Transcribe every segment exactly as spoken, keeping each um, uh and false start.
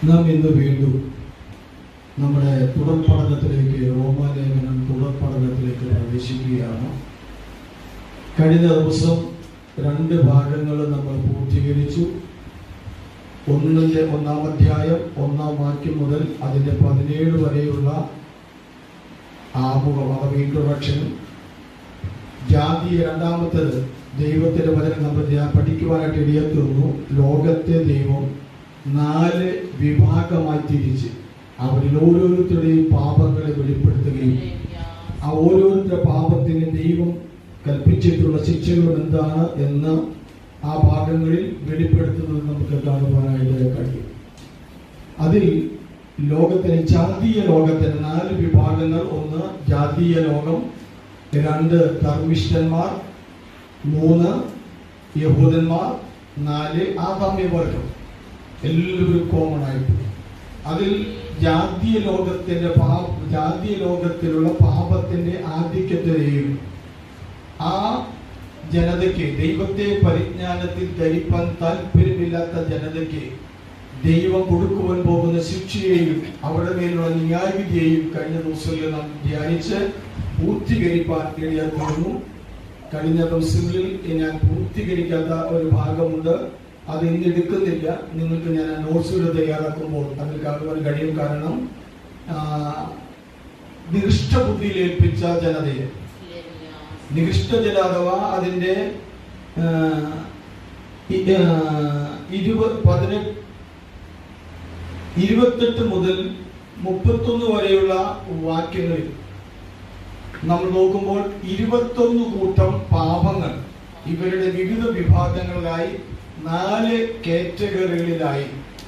നാം ഇന്ന് വീണ്ടും നമ്മുടെ തുടർ പഠനത്തിലേക്ക് റോമാലേഖനം തുടർ പഠനത്തിലേക്ക് പ്രവേശിക്കുകയാണ്. കഴിഞ്ഞ ദിവസം രണ്ട് ഭാഗങ്ങൾ നമ്മൾ പൂർത്തീകരിച്ചു. ഒന്നിന്റെ ഒന്നാം അധ്യായം ഒന്നാം വാക്യം മുതൽ അതിന്റെ പതിനേഴ് വരെയുള്ള ആമുഖം അഥവാ ഇൻട്രൊഡക്ഷനും, ജാതി രണ്ടാമത്തേത് ദൈവത്തിന്റെ വചനം നമ്മൾ പഠിക്കുവാനായിട്ട് ഇടയത്തുന്നു. ലോകത്തെ ദൈവം നാല് വിഭാഗമായി തിരിച്ച് അവരിൽ ഓരോരുത്തരുടെയും പാപങ്ങളെ വെളിപ്പെടുത്തുകയും ആ ഓരോരുത്തരുടെ പാപത്തിന് ദൈവം കൽപ്പിച്ചിട്ടുള്ള ശിക്ഷകളും എന്താണ് എന്ന് ആ ഭാഗങ്ങളിൽ വെളിപ്പെടുത്തുന്നത് നമുക്ക് കാണുവാനായിട്ട് കഴിയും. അതിൽ ലോകത്തിന് ജാതീയ ലോകത്തിന് നാല് വിഭാഗങ്ങൾ. ഒന്ന് ജാതീയ ലോകം, രണ്ട് ധർമ്മിഷ്ഠന്മാർ, മൂന്ന് യഹൂദന്മാർ, നാല് ആദാമ്യവർഗം. എല്ലാവരും കോമൺ ആയിട്ട് അതിൽ ജാതീയ ലോകത്തിന്റെ പാപ ജാതീയ ലോകത്തിലുള്ള പാപത്തിന്റെ ആധിക്യത്തെയും ആ ജനതയ്ക്ക് ദൈവത്തെ പരിജ്ഞാനത്തിൽ ധരിപ്പാൻ താല്പര്യമില്ലാത്ത ജനതയ്ക്ക് ദൈവം കൊടുക്കുവാൻ പോകുന്ന ശിക്ഷയെയും അവരുടെ മേലുള്ള ന്യായവിധിയെയും കഴിഞ്ഞ ദിവസങ്ങളിൽ നാം ധ്യാനിച്ച് പൂർത്തീകരിപ്പാൻ ഇടയാക്കുന്നു. കഴിഞ്ഞ ദിവസങ്ങളിൽ ഞാൻ പൂർത്തീകരിക്കാത്ത ഒരു ഭാഗമുണ്ട്, അത് ഇന്ന് എടുക്കുന്നില്ല. നിങ്ങൾക്ക് ഞാൻ നോട്ട്സുകൾ തയ്യാറാക്കുമ്പോൾ അതിൽ കാണുവാൻ കഴിയും. കാരണം നികൃഷ്ടബുദ്ധിയിൽ ഏൽപ്പിച്ച ജനതയെ, നികൃഷ്ട ജന അഥവാ അതിന്റെ ഇരുപത്തെട്ട് മുതൽ മുപ്പത്തൊന്ന് വരെയുള്ള വാക്യങ്ങളിൽ നമ്മൾ നോക്കുമ്പോൾ ഇരുപത്തൊന്ന് കൂട്ടം പാപങ്ങൾ ഇവരുടെ വിവിധ വിഭാഗങ്ങളിലായി നാല് കാറ്റഗറികളിലായി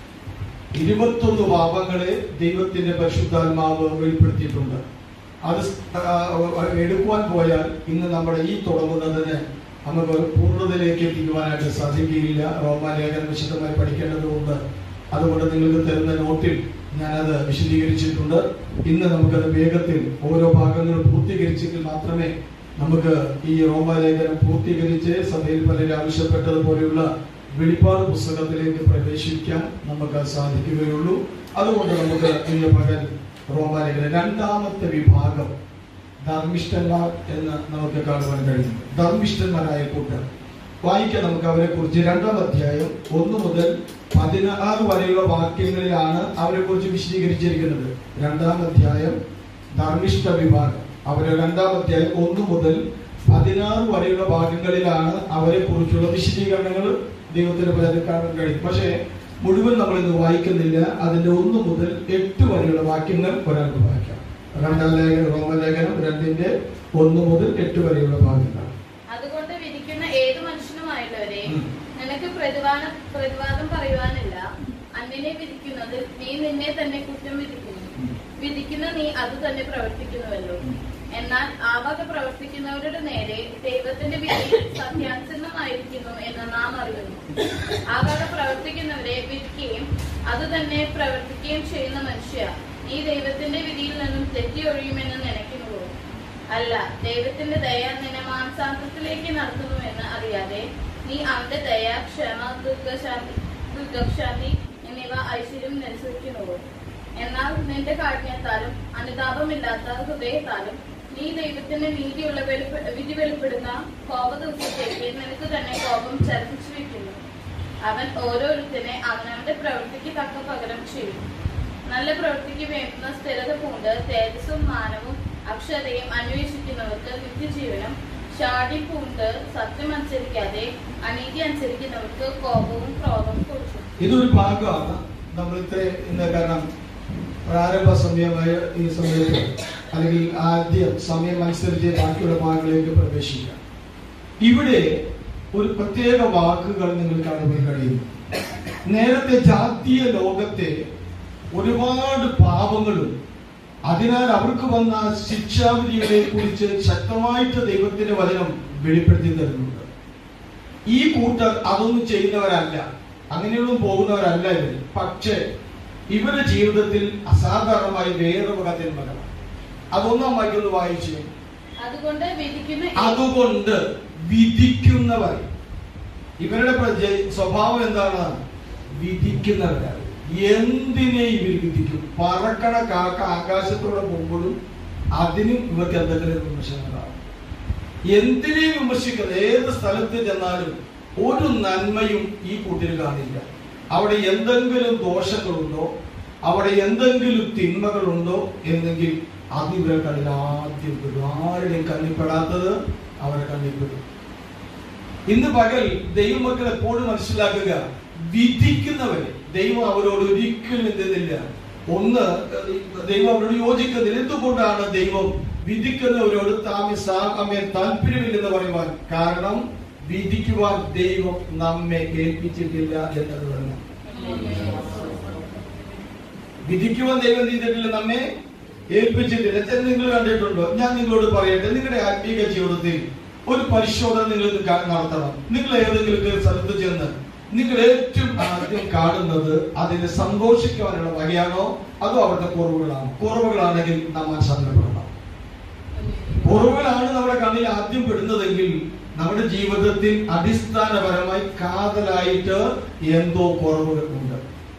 ഇരുപത്തൊന്ന് പാപങ്ങളെ ദൈവത്തിന്റെ പരിശുദ്ധാത്മാവ് വെളിപ്പെടുത്തിയിട്ടുണ്ട്. അത് എടുക്കുവാൻ പോയാൽ ഇന്ന് നമ്മുടെ ഈ തുടങ്ങുന്നതിന് നമുക്ക് പൂർണ്ണതയിലേക്ക് എത്തിക്കുവാനായിട്ട് സാധിക്കുകയില്ല. റോമാലേഖനം വിശദമായി പഠിക്കേണ്ടതുകൊണ്ട് അതുകൊണ്ട് നിങ്ങൾക്ക് തരുന്ന നോട്ടിൽ ഞാനത് വിശദീകരിച്ചിട്ടുണ്ട്. ഇന്ന് നമുക്കത് വേഗത്തിൽ ഓരോ ഭാഗങ്ങൾ പൂർത്തീകരിച്ചെങ്കിൽ മാത്രമേ നമുക്ക് ഈ റോമാലേഖനം പൂർത്തീകരിച്ച് സഭയിൽ പലരും ആവശ്യപ്പെട്ടതുപോലെയുള്ള വെളിപ്പാട് പുസ്തകത്തിലേക്ക് പ്രവേശിക്കാൻ നമുക്ക് സാധിക്കുകയുള്ളൂ. അതുകൊണ്ട് നമുക്ക് ഇന്ന് പകൽ റോമാലേഖനം രണ്ടാമത്തെ വിഭാഗം ധർമ്മിഷ്ഠന്മാർ എന്ന് നമുക്ക് കാണുവാൻ കഴിയും. ധർമ്മിഷ്ഠന്മാരായ കൂട്ടർ വായിക്കാൻ നമുക്ക് അവരെ കുറിച്ച് രണ്ടാം അധ്യായം ഒന്ന് മുതൽ പതിനാറ് വരെയുള്ള വാക്യങ്ങളിലാണ് അവരെ കുറിച്ച് വിശദീകരിച്ചിരിക്കുന്നത്. രണ്ടാം അധ്യായം ധർമ്മിഷ്ഠ വിഭാഗം, അവരെ രണ്ടാം അധ്യായം ഒന്ന് മുതൽ പതിനാറ് വരെയുള്ള ഭാഗങ്ങളിലാണ് അവരെ കുറിച്ചുള്ള വിശദീകരണങ്ങൾ ദൈവത്തിന്റെ പലരും കാണാൻ കഴിയും. പക്ഷേ മുഴുവൻ നമ്മൾ ഇന്ന് വായിക്കുന്നില്ല. അതിന്റെ ഒന്ന് മുതൽ എട്ട് വരെയുള്ള വാക്യങ്ങൾ ഒരാൾക്ക് വായിക്കാം. രണ്ടാം ലേഖനം റോമലേഖനം രണ്ടിന്റെ ഒന്ന് മുതൽ എട്ട് വരെയുള്ള ഭാഗങ്ങൾ. അതുകൊണ്ട് വിധിക്കുന്ന ഏത് മനുഷ്യനുമായുള്ളവരെ നിനക്ക് പ്രതിവാദം പ്രതിവാദം പറയുവാനില്ല. അന്യനെ വിധിക്കുന്നത് നീ നിന്നെ തന്നെ കുറ്റം വിധിക്കുന്നു. വിധിക്കുന്ന നീ അത് തന്നെ പ്രവർത്തിക്കുന്നുവല്ലോ. എന്നാൽ ആ വക പ്രവർത്തിക്കുന്നവരുടെ നേരെ ദൈവത്തിന്റെ വിധി സത്യാസന്നമായിരിക്കുന്നു എന്ന് നാം അറിയുന്നു. ആ വക പ്രവർത്തിക്കുന്നവരെ വിധിക്കുകയും അത് തന്നെ പ്രവർത്തിക്കുകയും ചെയ്യുന്ന മനുഷ്യ, നീ ദൈവത്തിന്റെ വിധിയിൽ നിന്നും തെറ്റി ഒഴിയുമെന്ന് നനയ്ക്കുന്നുവോ? അല്ല, ദൈവത്തിന്റെ ദയ നിന്നെ മാംസാന്തത്തിലേക്ക് നടത്തുന്നുവെന്ന് അറിയാതെ നീ അവന്റെ ദയ, ക്ഷമ, ദുർഗശാന്തി ദുർഗശാന്തി എന്നിവ ഐശ്വര്യം നിരസിക്കുന്നുവോ? എന്നാൽ നിന്റെ കാഠിന്യത്താലും അനുതാപമില്ലാത്ത ഹൃദയത്താലും നീ ദൈവത്തിന്റെ നീതിയുള്ള വിധി വെളിപ്പെടുന്ന കോപ ദിവസത്തേക്ക് നിനക്ക് തന്നെ കോപം ചർപ്പിച്ചു വെക്കുന്നു. അവൻ ഓരോരുത്തരെ അവനവന്റെ പ്രവൃത്തിക്ക് തക്ക പകരം ചെയ്യും. നല്ല പ്രവൃത്തിക്ക് വേണ്ടുന്ന സ്ഥിരത പൂണ്ട് തേജസ്സും മാനവും അക്ഷരയും അന്വേഷിക്കുന്നവർക്ക് നിത്യജീവനം, ഷാഠി പൂണ്ട് സത്യം അനുസരിക്കാതെ അനീതി അനുസരിക്കുന്നവർക്ക് കോപവും ക്രോധവും കൊടുക്കും. ഇതൊരു ഭാഗമാണ് നമ്മൾ ഇത്ര ഇന്ന് കാരണം പ്രാരംഭ സമയമായ ഈ സമയത്ത് അല്ലെങ്കിൽ ആദ്യ സമയം അനുസരിച്ച് ബാക്കിയുള്ള ഭാഗങ്ങളിലേക്ക് പ്രവേശിക്കാം. ഇവിടെ ഒരു പ്രത്യേക വാക്കുകൾ നിങ്ങൾ കാണുവാൻ കഴിയും. നേരത്തെ ജാതീയ ലോകത്തെ ഒരുപാട് പാപങ്ങളും അതിനാൽ അവർക്ക് വന്ന ശിക്ഷാവിധികളെ കുറിച്ച് ശക്തമായിട്ട് ദൈവത്തിന്റെ വചനം വെളിപ്പെടുത്തി തരുന്നുണ്ട്. ഈ കൂട്ടർ അതൊന്നും ചെയ്യുന്നവരല്ല, അങ്ങനെയൊന്നും പോകുന്നവരല്ല ഇവർ. പക്ഷേ ഇവരുടെ ജീവിതത്തിൽ അസാധാരണമായി വേറെ തിന്മകളാണ്. അതൊന്നാം വായിക്കൊന്ന് വായിച്ചു. അതുകൊണ്ട് വിധിക്കുന്ന അതുകൊണ്ട് വിധിക്കുന്നവർ, ഇവരുടെ സ്വഭാവം എന്താണ്? വിധിക്കുന്നവരാണ്. എന്തിനെ ഇവർ വിധിക്കും? പറക്കണ കാക്ക ആകാശത്തോടെ പോകുമ്പോഴും അതിനും ഇവർക്ക് എന്തെങ്കിലും വിമർശനങ്ങളാണ്. എന്തിനെ വിമർശിക്കുന്നത്? ഏത് സ്ഥലത്ത് ചെന്നാലും ഒരു നന്മയും ഈ കൂട്ടിന് കാണില്ല. അവിടെ എന്തെങ്കിലും ദോഷങ്ങളുണ്ടോ, അവിടെ എന്തെങ്കിലും തിന്മകളുണ്ടോ എന്നെങ്കിൽ അത് ഇവരെ കണ്ണിൽ ആദ്യം പെടും. ആരുടെയും കണ്ണിൽപ്പെടാത്തത് അവരെ കണ്ണിൽപ്പെടും. ഇന്ന് പകൽ ദൈവമക്കൾ എപ്പോഴും മനസ്സിലാക്കുക, വിധിക്കുന്നവരെ ദൈവം അവരോട് ഒരിക്കലും എന്തില്ല, ഒന്ന് ദൈവം അവരോട് യോജിക്കുന്നില്ല. എന്തുകൊണ്ടാണ് ദൈവം വിധിക്കുന്നവരോട് താമി സാമേ താല്പര്യമില്ലെന്ന് പറയുവാൻ കാരണം? വിധിക്കുവാൻ ദൈവം നമ്മെ ഏൽപ്പിച്ചിട്ടില്ല എന്നത് തന്നെ. വിധിക്കുവാൻ ദൈവം ചെയ്തിട്ടില്ല, നമ്മെ ഏൽപ്പിച്ചിട്ടില്ല. നിങ്ങൾ കണ്ടിട്ടുണ്ടോ? ഞാൻ നിങ്ങളോട് പറയട്ടെ, നിങ്ങളുടെ ആത്മീക ജീവിതത്തിൽ ഒരു പരിശോധന നിങ്ങൾ നടത്തണം. നിങ്ങൾ ഏതെങ്കിലും സ്ഥലത്ത് ചെന്ന് നിങ്ങൾ ഏറ്റവും ആദ്യം കാണുന്നത് അതിനെ സന്തോഷിക്കുവാനുള്ള വകയാണോ, അതോ അവരുടെ കുറവുകളാണോ? കുറവുകളാണെങ്കിൽ നാം ആശങ്കപ്പെടണം. കുറവുകളാണ് നമ്മുടെ കണ്ണിൽ ആദ്യം പെടുന്നതെങ്കിൽ നമ്മുടെ ജീവിതത്തിൽ അടിസ്ഥാനപരമായി കാതലായിട്ട് എന്തോ കുറവുകൾ ഉണ്ട്.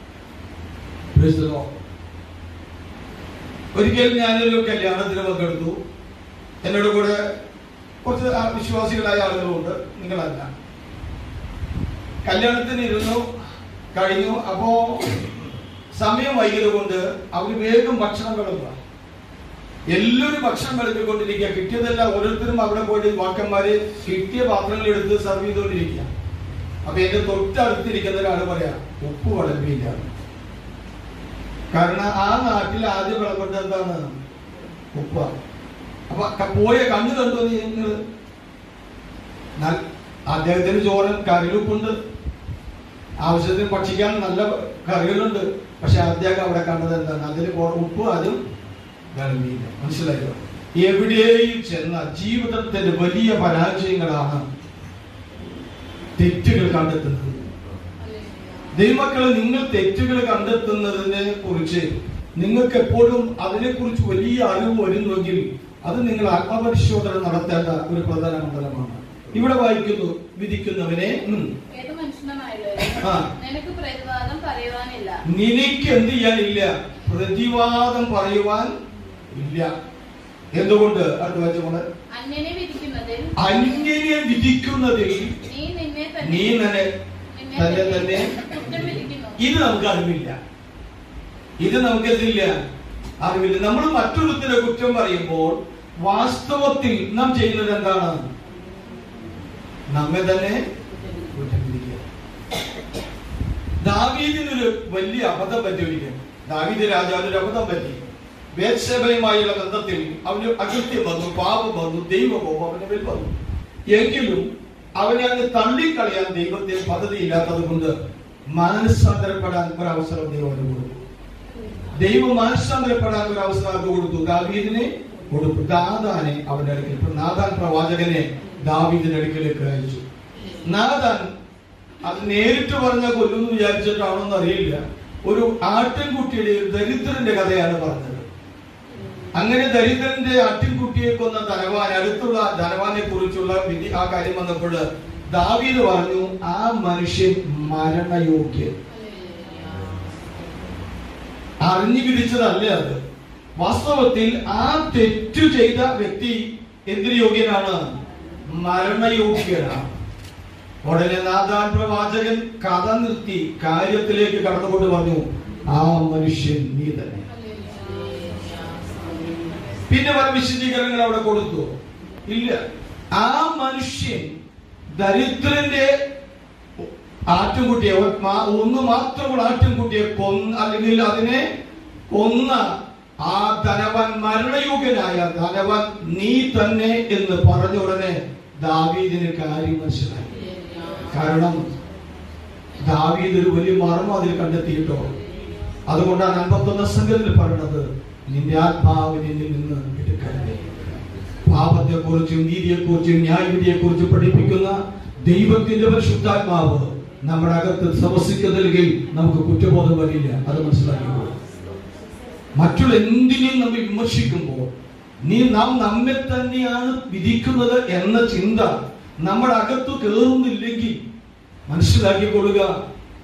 ഒരിക്കൽ ഞാനൊരു കല്യാണത്തിന് പങ്കെടുത്തു. എന്നോട് കൂടെ കുറച്ച് വിശ്വാസികളായ ആളുകളുണ്ട്, നിങ്ങളല്ല. കല്യാണത്തിന് ഇരുന്നു കഴിഞ്ഞു. അപ്പോ സമയം വൈകിയത് കൊണ്ട് അവർ വേഗം ഭക്ഷണം വിളമ്പുക. എല്ലാവരും ഭക്ഷണം വിളമ്പിക്കൊണ്ടിരിക്കുക. കിട്ടിയതെല്ലാം ഓരോരുത്തരും അവിടെ പോയിട്ട് വാക്കന്മാര് കിട്ടിയ പാത്രങ്ങൾ എടുത്ത് സർവ് ചെയ്തുകൊണ്ടിരിക്കുക. അപ്പൊ എന്റെ തൊട്ടടുത്തിരിക്കുന്ന ഒരാൾ പറയാ, ഉപ്പ് വിളമ്പിയില്ല. കാരണം ആ നാട്ടിൽ ആദ്യം വിളമ്പേണ്ടത് എന്താണ്? ഉപ്പാണ്. അപ്പൊ പോയ കണ്ണു കണ്ടു നിങ്ങൾ. അദ്ദേഹത്തിന് ചോരൻ കറിയുപ്പുണ്ട്, ആവശ്യത്തിന് ഭക്ഷിക്കാൻ നല്ല കറികളുണ്ട്. പക്ഷെ അദ്ദേഹം അവിടെ കണ്ടത് എന്താണ്? അതിൽ ഉപ്പ് അതും വിളമ്പിയില്ല. മനസ്സിലായോ? എവിടെയും ചെന്ന ജീവിതത്തിന്റെ വലിയ പരാജയങ്ങളാണ് തെറ്റുകൾ കണ്ടെത്തുന്നത്. ദൈവമക്കളെ, നിങ്ങൾ തെറ്റുകൾ കണ്ടെത്തുന്നതിനെ കുറിച്ച് നിങ്ങൾക്ക് എപ്പോഴും അതിനെ കുറിച്ച് വലിയ അറിവ് വരുന്നുവെങ്കിൽ അത് നിങ്ങൾ ആത്മപരിശോധന നടത്തേണ്ട ഒരു പ്രധാന മണ്ഡലമാണ്. ഇവിടെ വായിക്കുന്നു, വിധിക്കുന്നവനെ നിനക്ക് എന്ത് ചെയ്യാനില്ല? പ്രതിവാദം പറയുവാൻ ഇല്ല. എന്തുകൊണ്ട്? അടുത്ത വായിച്ചുകൊണ്ട്, അന്യനെ വിധിക്കുന്നതിൽ നീ തന്നെ തന്നെ തന്നെ ഇത് നമുക്ക് അറിവില്ല. ഇത് നമുക്ക് എന്തില്ല? അറിവില്ല. നമ്മൾ മറ്റൊരുത്തിനെ കുറ്റം പറയുമ്പോൾ വാസ്തവത്തിൽ നാം ചെയ്യുന്നത് എന്താണ്? നമ്മെ തന്നെ കുറ്റം വിധിക്കുക. ദാവീദിനൊരു വലിയ അബദ്ധം പറ്റിയിരിക്കും. ദാവീദ് രാജാവിനൊരു അബദ്ധം പറ്റി. ബേത്ശേബയുമായുള്ള ബന്ധത്തിൽ അവന് അകൃത്യം വന്നു, പാപം വന്നു, ദൈവകോപം അവന്റെ മേൽ വന്നു. എങ്കിലും അവനെ അങ്ങ് തള്ളിക്കളയാൻ ദൈവത്തെ പദ്ധതിയില്ലാത്തത് കൊണ്ട് മാനസാന്തരപ്പെടാൻ ഒരവസരം ദൈവം കൊടുത്തു. ദൈവം മാനസാന്തരപ്പെടാൻ ഒരു അവസരം കൊടുത്തു. ദാവീദിനെ കൊടുത്തു. നാഥാനെ അവന്റെ അടുക്കൽ, നാഥാൻ പ്രവാചകനെ ദാവീദിന്റെ അടുക്കലേക്ക് അയച്ചു. നാഥാൻ അത് നേരിട്ട് പറഞ്ഞ കൊല്ലുന്നു വിചാരിച്ചിട്ടാണോന്ന് അറിയില്ല. ഒരു ആട്ടിൻകുട്ടിയുടെ ദരിദ്രന്റെ കഥയാണ് പറഞ്ഞത്. അങ്ങനെ ദരിദ്രന്റെ ആട്ടിൻകുട്ടിയെ കൊന്ന ധനവാൻ, അടുത്തുള്ള ധനവാനെ കുറിച്ചുള്ള വിധി ആ കാര്യം വന്നപ്പോൾ ദാവീദ് പറഞ്ഞു, ആ മനുഷ്യൻ മരണയോഗ്യൻ. അറിഞ്ഞു വിധിച്ചതല്ല അത്. വാസ്തവത്തിൽ ആ തെറ്റു ചെയ്ത വ്യക്തി എന്തിനു യോഗ്യനാണ്? മരണയോഗ്യനാണ്. ഉടനെ നാഥാൻ പ്രവാചകൻ കഥ നിർത്തി കാര്യത്തിലേക്ക് കടന്നുകൊണ്ട് പറഞ്ഞു, ആ മനുഷ്യൻ നീ തന്നെ. പിന്നെ പല വിശദീകരണങ്ങൾ അവിടെ കൊടുത്തു. ഇല്ല, ആ മനുഷ്യൻ ദരിദ്രന്റെ ആട്ടിൻകുട്ടിയെ, ഒന്ന് മാത്രമുള്ള ആട്ടിൻകുട്ടിയെ കൊന്ന, അല്ലെങ്കിൽ അതിനെ കൊന്ന ആ ധനവൻ, മരണയോഗ്യനായ ധനവൻ നീ തന്നെ എന്ന് പറഞ്ഞ ഉടനെ ദാവീദിന് കാര്യം മനസ്സിലായി. കാരണം ദാവീദ് ഒരു വലിയ മർമ്മം അതിൽ കണ്ടെത്തിയിട്ടോ. അതുകൊണ്ടാണ് അൻപത്തൊന്നാം സംഘത്തിൽ പറയുന്നത്, നിന്റെ ആത്മാവ് നിന്നിൽ നിന്ന് എടുക്കരുത്. പാപത്തെ കുറിച്ചും നീതിയെ കുറിച്ചും ന്യായവിധിയെ കുറിച്ചും പഠിപ്പിക്കുന്ന ദൈവത്തിന്റെ പരിശുദ്ധാത്മാവ് നമ്മുടെ അകത്ത് സമസിക്കുന്നില്ലെങ്കിൽ നമുക്ക് കുറ്റബോധം വരില്ല. അത് മനസ്സിലാക്കിക്കോ. മറ്റുള്ള എന്തിനേയും നമ്മൾ വിമർശിക്കുമ്പോൾ നീ നാം നമ്മെ തന്നെയാണ് വിധിക്കുന്നത് എന്ന ചിന്ത നമ്മുടെ അകത്ത് കയറുന്നില്ലെങ്കിൽ മനസ്സിലാക്കിക്കൊള്ളുക,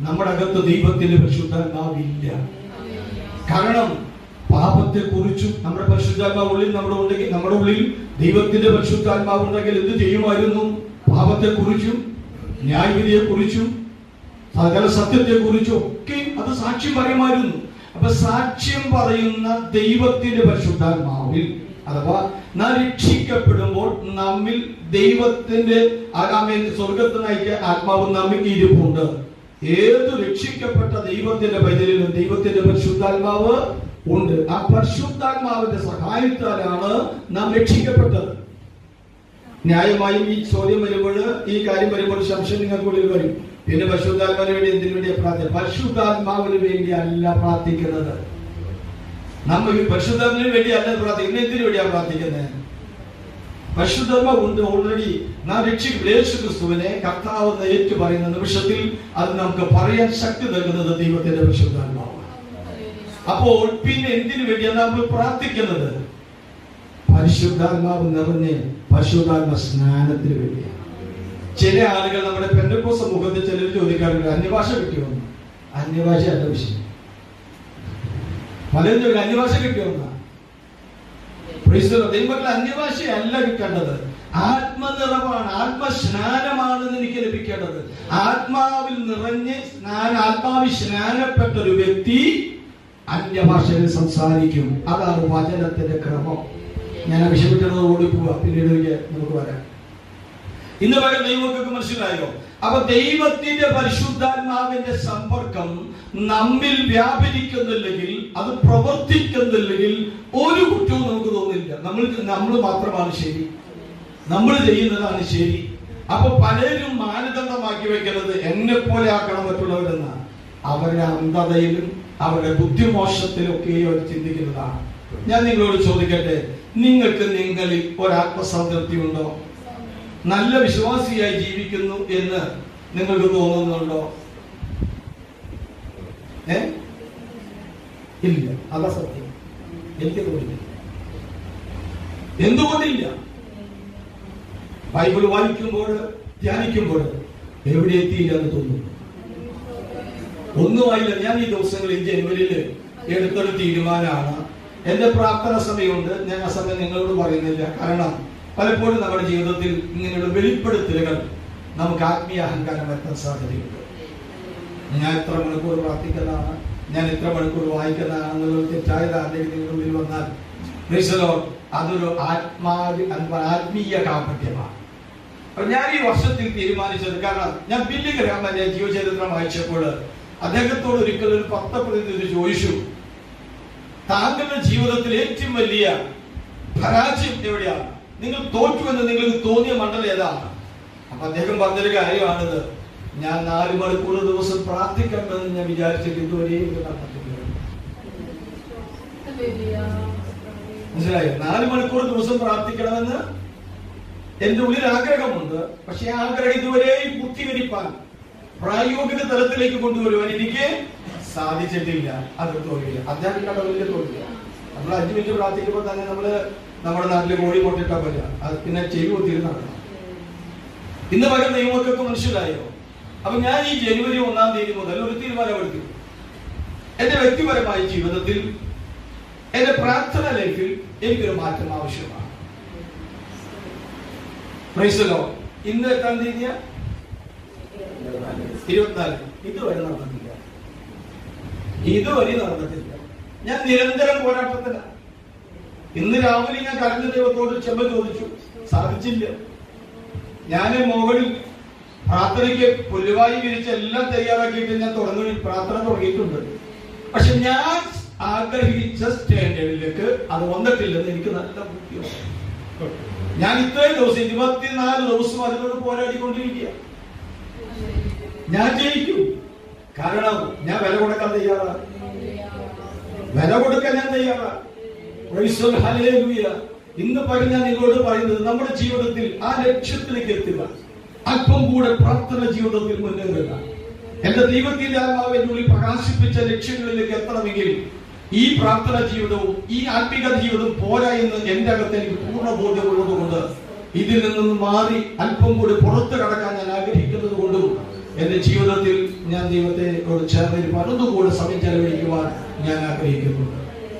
നമ്മുടെ അകത്ത് ദൈവത്തിന്റെ പരിശുദ്ധാത്മാവില്ല. കാരണം പാപത്തെ കുറിച്ചും നമ്മുടെ പരിശുദ്ധാത്മാവ് ഉള്ളിൽ നമ്മുടെ ഉണ്ടെങ്കിൽ നമ്മുടെ ഉള്ളിൽ ദൈവത്തിന്റെ പരിശുദ്ധാത്മാവ് ഉണ്ടെങ്കിൽ എന്ത് ചെയ്യുമായിരുന്നു? പാപത്തെ കുറിച്ചും ന്യായവിധിയെ കുറിച്ചും സകല സത്യത്തെ കുറിച്ചും ഒക്കെ അത് സാക്ഷ്യം പറയുമായിരുന്നു. അപ്പൊ സാക്ഷ്യം പറയുന്ന ദൈവത്തിന്റെ പരിശുദ്ധാത്മാവിൽ അഥവാ നാം രക്ഷിക്കപ്പെടുമ്പോൾ നമ്മിൽ ദൈവത്തിന്റെ സ്വർഗത്തിൽ നയിച്ച ആത്മാവ് നമ്മിൽ ഇരിപ്പുണ്ട്. ഏത് രക്ഷിക്കപ്പെട്ട ദൈവത്തിന്റെ പൈതലിലും ദൈവത്തിന്റെ പരിശുദ്ധാത്മാവ് ഉണ്ട്. ആ പരിശുദ്ധാത്മാവിന്റെ സഹായത്താലാണ് നാം രക്ഷിക്കപ്പെട്ടത്. ന്യായമായും ഈ ചോദ്യം വരുമ്പോൾ, ഈ കാര്യം വരുമ്പോൾ സംശയം നിങ്ങൾക്കുള്ളിൽ വരും. പിന്നെ പരിശുദ്ധാത്മാവിന് വേണ്ടി എന്തിനു വേണ്ടിയാ പ്രാർത്ഥന? പരിശുദ്ധാത്മാവിന് വേണ്ടി അല്ല പ്രാർത്ഥിക്കുന്നത്. നമ്മൾ പരിശുദ്ധാത്മാവിന് വേണ്ടി അല്ല പ്രാർത്ഥിക്കുന്നത്. എന്തിനു വേണ്ടിയാ പ്രാർത്ഥിക്കുന്നത്? പരിശുദ്ധാത്മാവ് ഉണ്ട് ഓൾറെഡി. നാം രക്ഷിക്കും യേശു ക്രിസ്തുവിനെ കർത്താവെന്ന് ഏറ്റു പറയുന്ന നിമിഷത്തിൽ അത് നമുക്ക് പറയാൻ ശക്തി നൽകുന്നത് ദൈവത്തിന്റെ പരിശുദ്ധാത്മാവ്. അപ്പോൾ പിന്നെ എന്തിനു വേണ്ടിയാണ് നമ്മൾ പ്രാർത്ഥിക്കുന്നത്? പരിശുദ്ധാത്മാവ് നിറഞ്ഞ് പരിശുദ്ധാത്മ സ്നാനത്തിന് വേണ്ടിയാണ്. ചില ആളുകൾ നമ്മുടെ പെന്തക്കോസ്ത് സമൂഹത്തിൽ ചിലർ ചോദിക്കാറുണ്ട്, അന്യഭാഷ കിട്ടിയോന്ന്. അന്യഭാഷ അല്ല വിഷയം. പലരും ചോദിക്കും അന്യഭാഷ കിട്ടിയോന്ന. ദൈവത്തിൽ അന്യഭാഷയല്ല കിട്ടേണ്ടത്, ആത്മനിറവാണ്, ആത്മസ്നാനമാണെന്ന് എനിക്ക് ലഭിക്കേണ്ടത്. ആത്മാവിൽ നിറഞ്ഞ് സ്നാന ആത്മാവിൽ സ്നാനപ്പെട്ട ഒരു വ്യക്തി അന്യഭാഷയിൽ സംസാരിക്കും. അതാണ് വചനത്തിന്റെ ക്രമം. ഞാൻ വിഷമിക്കുന്നത് ഓടിപ്പോവുക, പിന്നീട് നമുക്ക് വരാം. ഇന്ന് വരെ ദൈവങ്ങൾക്ക് മനസ്സിലായോ? അപ്പൊ ദൈവത്തിന്റെ പരിശുദ്ധാത്മാവിന്റെ സമ്പർക്കം നമ്മിൽ വ്യാപരിക്കുന്നില്ലെങ്കിൽ, അത് പ്രവർത്തിക്കുന്നില്ലെങ്കിൽ ഒരു കുറ്റവും നമുക്ക് തോന്നില്ല. നമ്മൾ നമ്മൾ മാത്രമാണ് ശരി, നമ്മൾ ചെയ്യുന്നതാണ് ശരി. അപ്പൊ പലരും മാനദണ്ഡമാക്കി വെക്കുന്നത് എന്നെ പോലെ ആക്കണം മറ്റുള്ളവരെന്ന്. അവരുടെ അന്ധതയിലും അവരുടെ ബുദ്ധിമോശത്തിലും ഒക്കെ അവർ ചിന്തിക്കുന്നതാണ്. ഞാൻ നിങ്ങളോട് ചോദിക്കട്ടെ, നിങ്ങൾക്ക് നിങ്ങളിൽ ഒരാത്മസംതൃപ്തി ഉണ്ടോ? നല്ല വിശ്വാസിയായി ജീവിക്കുന്നു എന്ന് നിങ്ങൾക്ക് തോന്നുന്നുണ്ടോ? ഏ ഇല്ല. അതാ സത്യം. എനിക്ക് തോന്നില്ല. എന്തുകൊണ്ടില്ല? ബൈബിൾ വായിക്കുമ്പോൾ ധ്യാനിക്കുമ്പോൾ എവിടെ എത്തിയില്ല എന്ന് തോന്നുന്നു. ഒന്നുമായില്ല. ഞാൻ ഈ ദിവസങ്ങളിൽ ജനുവരിയിൽ എടുത്തൊരു തീരുമാനമാണ്. എന്റെ പ്രാർത്ഥന സമയമുണ്ട്. ഞാൻ ആ സമയം നിങ്ങളോട് പറയുന്നില്ല. കാരണം പലപ്പോഴും നമ്മുടെ ജീവിതത്തിൽ ഇങ്ങനെയുള്ള വെളിപ്പെടുത്തലുകൾ നമുക്ക് ആത്മീയ അഹങ്കാരം വരുത്താൻ സാധ്യതയുണ്ട്. ഞാൻ ഇത്ര മണിക്കൂർ പ്രാർത്ഥിക്കുന്നതാണ്, ഞാൻ ഇത്ര മണിക്കൂർ വായിക്കുന്നതാണെന്നുള്ള തെറ്റായ ധാരണയിൽ നിങ്ങളുള്ളിൽ വന്നാൽ അതൊരു ആത്മാവി ആത്മീയ കാപട്യമാണ്. അപ്പൊ ഞാൻ ഈ വർഷത്തിൽ തീരുമാനിച്ചത്, കാരണം ഞാൻ ബില്ലി ഗ്രാമന്റെ ജീവചരിത്രം വായിച്ചപ്പോൾ അദ്ദേഹത്തോട് ഒരിക്കൽ ഒരു പത്രപ്രതിനിധി ചോദിച്ചു, താങ്കളുടെ ജീവിതത്തിൽ ഏറ്റവും വലിയ പരാജയം എവിടെയാണ്? നിങ്ങൾ തോറ്റുവെന്ന് നിങ്ങൾക്ക് തോന്നിയ മണ്ഡലം ഏതാണ്? അപ്പൊ അദ്ദേഹം പറഞ്ഞൊരു കാര്യമാണിത്, ഞാൻ നാല് മണിക്കൂർ ദിവസം പ്രാർത്ഥിക്കണമെന്ന് ഞാൻ വിചാരിച്ചിട്ട് ഇതുവരെയും നടന്നിട്ടില്ല. മനസ്സിലായോ? നാല് മണിക്കൂർ ദിവസം പ്രാർത്ഥിക്കണമെന്ന് എന്റെ ഉള്ളിൽ ആഗ്രഹമുണ്ട്. പക്ഷെ ആ ആഗ്രഹം ഇതുവരെയും പൂർത്തീകരിക്കാൻ, പ്രായോഗിക തലത്തിലേക്ക് കൊണ്ടുവരുവാൻ എനിക്ക് സാധിച്ചിട്ടില്ല. അത് തോൽവില്ല. അദ്ദേഹത്തിന്റെ വലിയ തോൽവില്ല. നമ്മൾ അഞ്ചു മിനിറ്റ് പ്രാർത്ഥിക്കുമ്പോൾ തന്നെ നമ്മള് നമ്മുടെ നാട്ടില് കോഴി കൊണ്ടിട്ടാ പറ്റില്ല. അത് പിന്നെ ചെയ്തു തീരുന്നതാണ്. ഇന്ന് പകരം നിയമക്കൊക്കെ മനസ്സിലായോ? അപ്പൊ ഞാൻ ഈ ജനുവരി ഒന്നാം തീയതി മുതൽ ഒരു തീരുമാനമെടുത്തു. എന്റെ വ്യക്തിപരമായ ജീവിതത്തിൽ, എന്റെ പ്രാർത്ഥന ലൈഫിൽ എനിക്കൊരു മാറ്റം ആവശ്യമാണ്. ഇന്ന് എട്ടാം തീയതിയാ? ഇരുപത്തിനാല്. ഇതുവരെ നടന്നിട്ടില്ല. ഇതുവരെ നടന്നിട്ടില്ല. ഞാൻ നിരന്തരം പോരാട്ടത്തില. ഇന്ന് രാവിലെ ഞാൻ കരഞ്ഞ ദൈവത്തോട് ക്ഷമ ചോദിച്ചു, സാധിച്ചില്ല. ഞാൻ മുകളിൽ പ്രാർത്ഥനയ്ക്ക് പുല്ലുവായി വിരിച്ച് എല്ലാം തയ്യാറാക്കിയിട്ട് ഞാൻ തുടങ്ങി പ്രാർത്ഥന തുടങ്ങിയിട്ടുണ്ട്. പക്ഷെ ഞാൻ ആഗ്രഹിച്ച സ്റ്റാൻഡേർഡിലേക്ക് അത് വന്നിട്ടില്ലെന്ന് എനിക്ക് നല്ല ബുദ്ധിയുണ്ട്. ഞാൻ ഇത്രയും ദിവസം ഇരുപത്തിനാല് ദിവസം അതിനോട് പോരാടിക്കൊണ്ടിരിക്കുക. ഞാൻ ജയിക്കും. കാരണം ഞാൻ വില കൊടുക്കാൻ തയ്യാറാണ്. വില കൊടുക്കാൻ ഞാൻ തയ്യാറാണ്. ഇന്ന് പകരം ഞാൻ നിങ്ങളോട് പറയുന്നത്, നമ്മുടെ ജീവിതത്തിൽ ആ ലക്ഷ്യത്തിലേക്ക് എത്തുക, അല്പം കൂടെ പ്രാർത്ഥന ജീവിതത്തിൽ മുന്നേറുക. എന്റെ ദൈവത്തിന്റെ ആത്മാവ് എന്നുള്ളിൽ പ്രകാശിപ്പിച്ച ലക്ഷ്യങ്ങളിലേക്ക് എത്തണമെങ്കിൽ ഈ പ്രാർത്ഥന ജീവിതവും ഈ ആത്മീക ജീവിതവും പോരാ എന്ന് എന്റെ അകത്ത് എനിക്ക് പൂർണ്ണ ബോധ്യമുള്ളത് കൊണ്ട് ഇതിൽ നിന്നും മാറി അല്പം കൂടി പുറത്തു കടക്കാൻ ഞാൻ ആഗ്രഹിക്കുന്നത് കൊണ്ടും എന്റെ ജീവിതത്തിൽ ഞാൻ ദൈവത്തെ ചേർന്നിരിക്കാൻ ഒന്നുകൂടെ സമയം ചെലവഴിക്കുവാൻ ഞാൻ ആഗ്രഹിക്കുന്നുണ്ട്.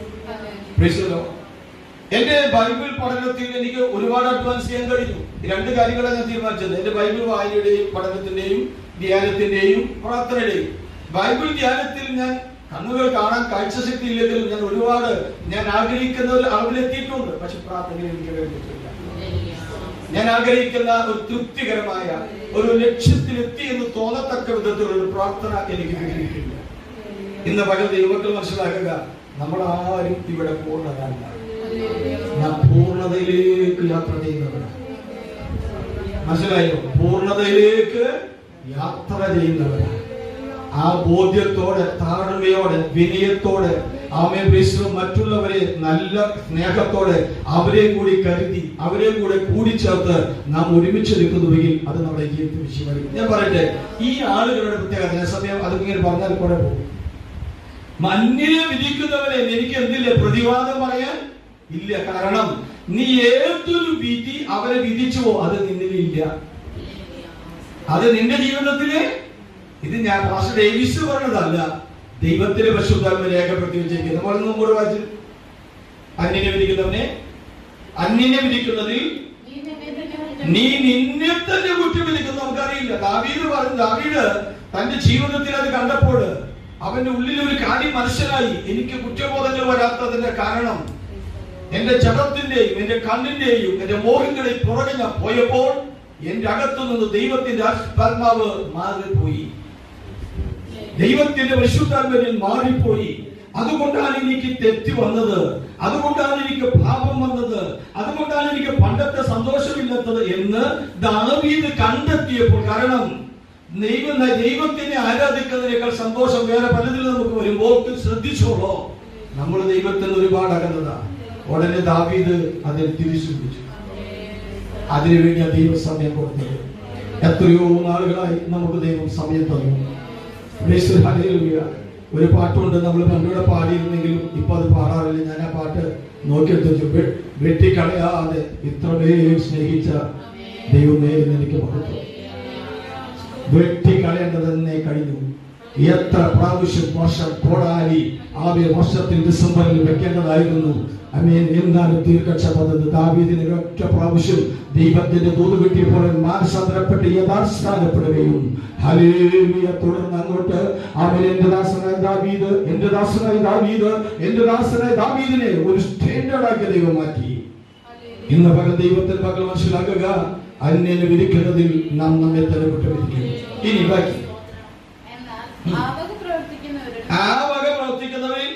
എന്റെ ബൈബിൾ പഠനത്തിൽ എനിക്ക് ഒരുപാട് അഡ്വാൻസ് ചെയ്യാൻ കഴിഞ്ഞു. രണ്ട് കാര്യങ്ങളാണ് ഞാൻ തീരുമാനിച്ചത്. എന്റെ ബൈബിൾ വായനയുടെയും പഠനത്തിന്റെയും ധ്യാനത്തിന്റെയും പ്രാർത്ഥനയുടെയും. ബൈബിൾ ധ്യാനത്തിൽ ഞാൻ കണ്ണുകൾ കാണാൻ കാഴ്ചശക്തി ഇല്ലെങ്കിലും ഞാൻ ഒരുപാട് ഞാൻ ആഗ്രഹിക്കുന്ന ഒരു അളവിലെത്തിയിട്ടുണ്ട്. പക്ഷെ പ്രാർത്ഥനയിൽ എനിക്ക് കഴിഞ്ഞിട്ടില്ല. ഞാൻ ആഗ്രഹിക്കുന്ന ഒരു തൃപ്തികരമായ ഒരു ലക്ഷ്യത്തിലെത്തി എന്ന് തോന്നത്തക്ക വിധത്തിലുള്ള ഒരു പ്രാർത്ഥന എനിക്ക് കിട്ടിയിട്ടില്ല. ഇന്ന് പല ദൈവങ്ങൾ മനസ്സിലാക്കുക, നമ്മൾ ആരും ഇവിടെ പൂർണ്ണതല്ല. ഞാൻ പൂർണ്ണതയിലേക്ക് യാത്ര ചെയ്യുന്നവരാണ്. മനസ്സിലായോ? പൂർണ്ണതയിലേക്ക് യാത്ര ചെയ്യുന്നവരാണ്. ആ ബോധ്യത്തോടെ, താഴ്മയോടെ, വിനയത്തോടെ, ആമേൻ മറ്റുള്ളവരെ നല്ല സ്നേഹത്തോടെ അവരെ കൂടി കരുതി അവരെ കൂടെ കൂടിച്ചേർത്ത് നാം ഒരുമിച്ച് നിൽക്കുന്നുവെങ്കിൽ അത് നമ്മുടെ ജീവിതത്തിൽ വിഷയമായി. ഞാൻ പറയട്ടെ, ഈ ആളുകളുടെ പ്രത്യേകത സമയം അതിങ്ങനെ പറഞ്ഞാൽ കൂടെ പോകും. അന്യനെ വിധിക്കുന്നവരെ എനിക്ക് എന്തില്ല പ്രതിവാദം പറയാൻ ഇല്ല. കാരണം നീ ഏതൊരു വിധി അവരെ വിധിച്ചുവോ അത് നിന്നിലില്ല. അത് നിന്റെ ജീവിതത്തില്, ഇത് ഞാൻ പാസ്റ്റർ ഡേവിസ് പറഞ്ഞതല്ല, ദൈവത്തിലെ പരിശുദ്ധാത്മ രേഖപ്പെടുത്തി വെച്ചിരിക്കുന്നത്. നമ്മൾ മുമ്പോട്ട് വായിച്ചു, അന്യനെ വിധിക്കുന്നവനെ അന്യനെ വിധിക്കുന്നതിൽ നീ നിന്നെ തന്നെ കുറ്റം വിധിക്കുന്നു. നമുക്കറിയില്ല. ദാവീദ് പറഞ്ഞു, ദാവീദ് തന്റെ ജീവിതത്തിൽ അത് കണ്ടപ്പോൾ അവന്റെ ഉള്ളിൽ ഒരു കാര്യം മനസ്സിലായി. എനിക്ക് കുറ്റബോധങ്ങൾ വരാത്തതിന്റെ കാരണം എന്റെ ജഡത്തിന്റെയും എന്റെ കണ്ണിന്റെയും എന്റെ മോഹങ്ങളെ പുറകെ ഞാൻ പോയപ്പോൾ എന്റെ അകത്തു നിന്ന് ദൈവത്തിന്റെ ആത്മാവ് മാറിപ്പോയി. ദൈവത്തിന്റെ പരിശുദ്ധാത്മാവിൽ മാറിപ്പോയി. അതുകൊണ്ടാണ് എനിക്ക് തെറ്റ് വന്നത്, അതുകൊണ്ടാണ് എനിക്ക് പാപം വന്നത്, അതുകൊണ്ടാണ് എനിക്ക് പണ്ടത്തെ സന്തോഷമില്ലാത്തത് എന്ന് ദാവീദ് കണ്ടെത്തിയപ്പോൾ. കാരണം ദൈവം ദൈവത്തിനെ ആരാധിക്കുന്നതിനേക്കാൾ സന്തോഷം വേറെ പലതിലും നമുക്ക് വരുമ്പോൾ ശ്രദ്ധിച്ചോളോ, നമ്മൾ ദൈവത്തിന് ഒരുപാട് അകന്നതാണ്. ഉടനെ ദാവീദ് അതിൽ തിരിച്ചു പിടിച്ചു. അതിനുവേണ്ടി ദൈവം സമയം കൊടുത്തത്. എത്രയോ നാളുകളായി നമുക്ക് ദൈവം സമയം തന്നു. ഒരു പാട്ടുണ്ട്, നമ്മൾ പണ്ടിവിടെ പാടിയിരുന്നെങ്കിലും ഇപ്പൊ അത് പാടാറില്ല. ഞാൻ ആ പാട്ട് നോക്കിയെടുത്തു. വെട്ടിക്കളയാതെ ഇത്രമേൽ സ്നേഹിച്ച ദൈവമേ എനിക്ക് മഹത്വം. വെട്ടിക്കളയേണ്ടത് തന്നെ കഴിഞ്ഞു. എത്ര പ്രാവശ്യം വർഷം കോടാലി ആദ്യ വർഷത്തിൽ ഡിസംബറിൽ വെക്കേണ്ടതായിരുന്നു. അമേൻ. എന്താണ് ദീർഘക്ഷമതത്? ദാവീദിന് ഒറ്റ പ്രാവശ്യം ദൈവത്തിന്റെ ദൂത് കിട്ടിയപ്പോൾ മാനസാന്തരപ്പെട്ട് യഥാസ്ഥാനപ്പെടുകയും ഹല്ലേലൂയ. തുടർന്ന് അങ്ങോട്ട് അവൻ എന്റെ ദാസനായ ദാവീദ് എന്റെ ദാസനായ ദാവീദ് എന്റെ ദാസനായ ദാവീദിനെ ഒരു സ്റ്റാൻഡേർഡ് ആക്കിയ ദൈവം മാറ്റി. ഇന്ന് പകൽ ദൈവത്തിന് പകൽ മനസ്സിലാക്കുക, അന്യനെ വിധിക്കുന്നതിൽ നാം നമ്മെ തന്നെ വിട്ടുപിടിക്കുന്നു. ഇനി ബാക്കി ആ വക പ്രവർത്തിക്കുന്നവരിൽ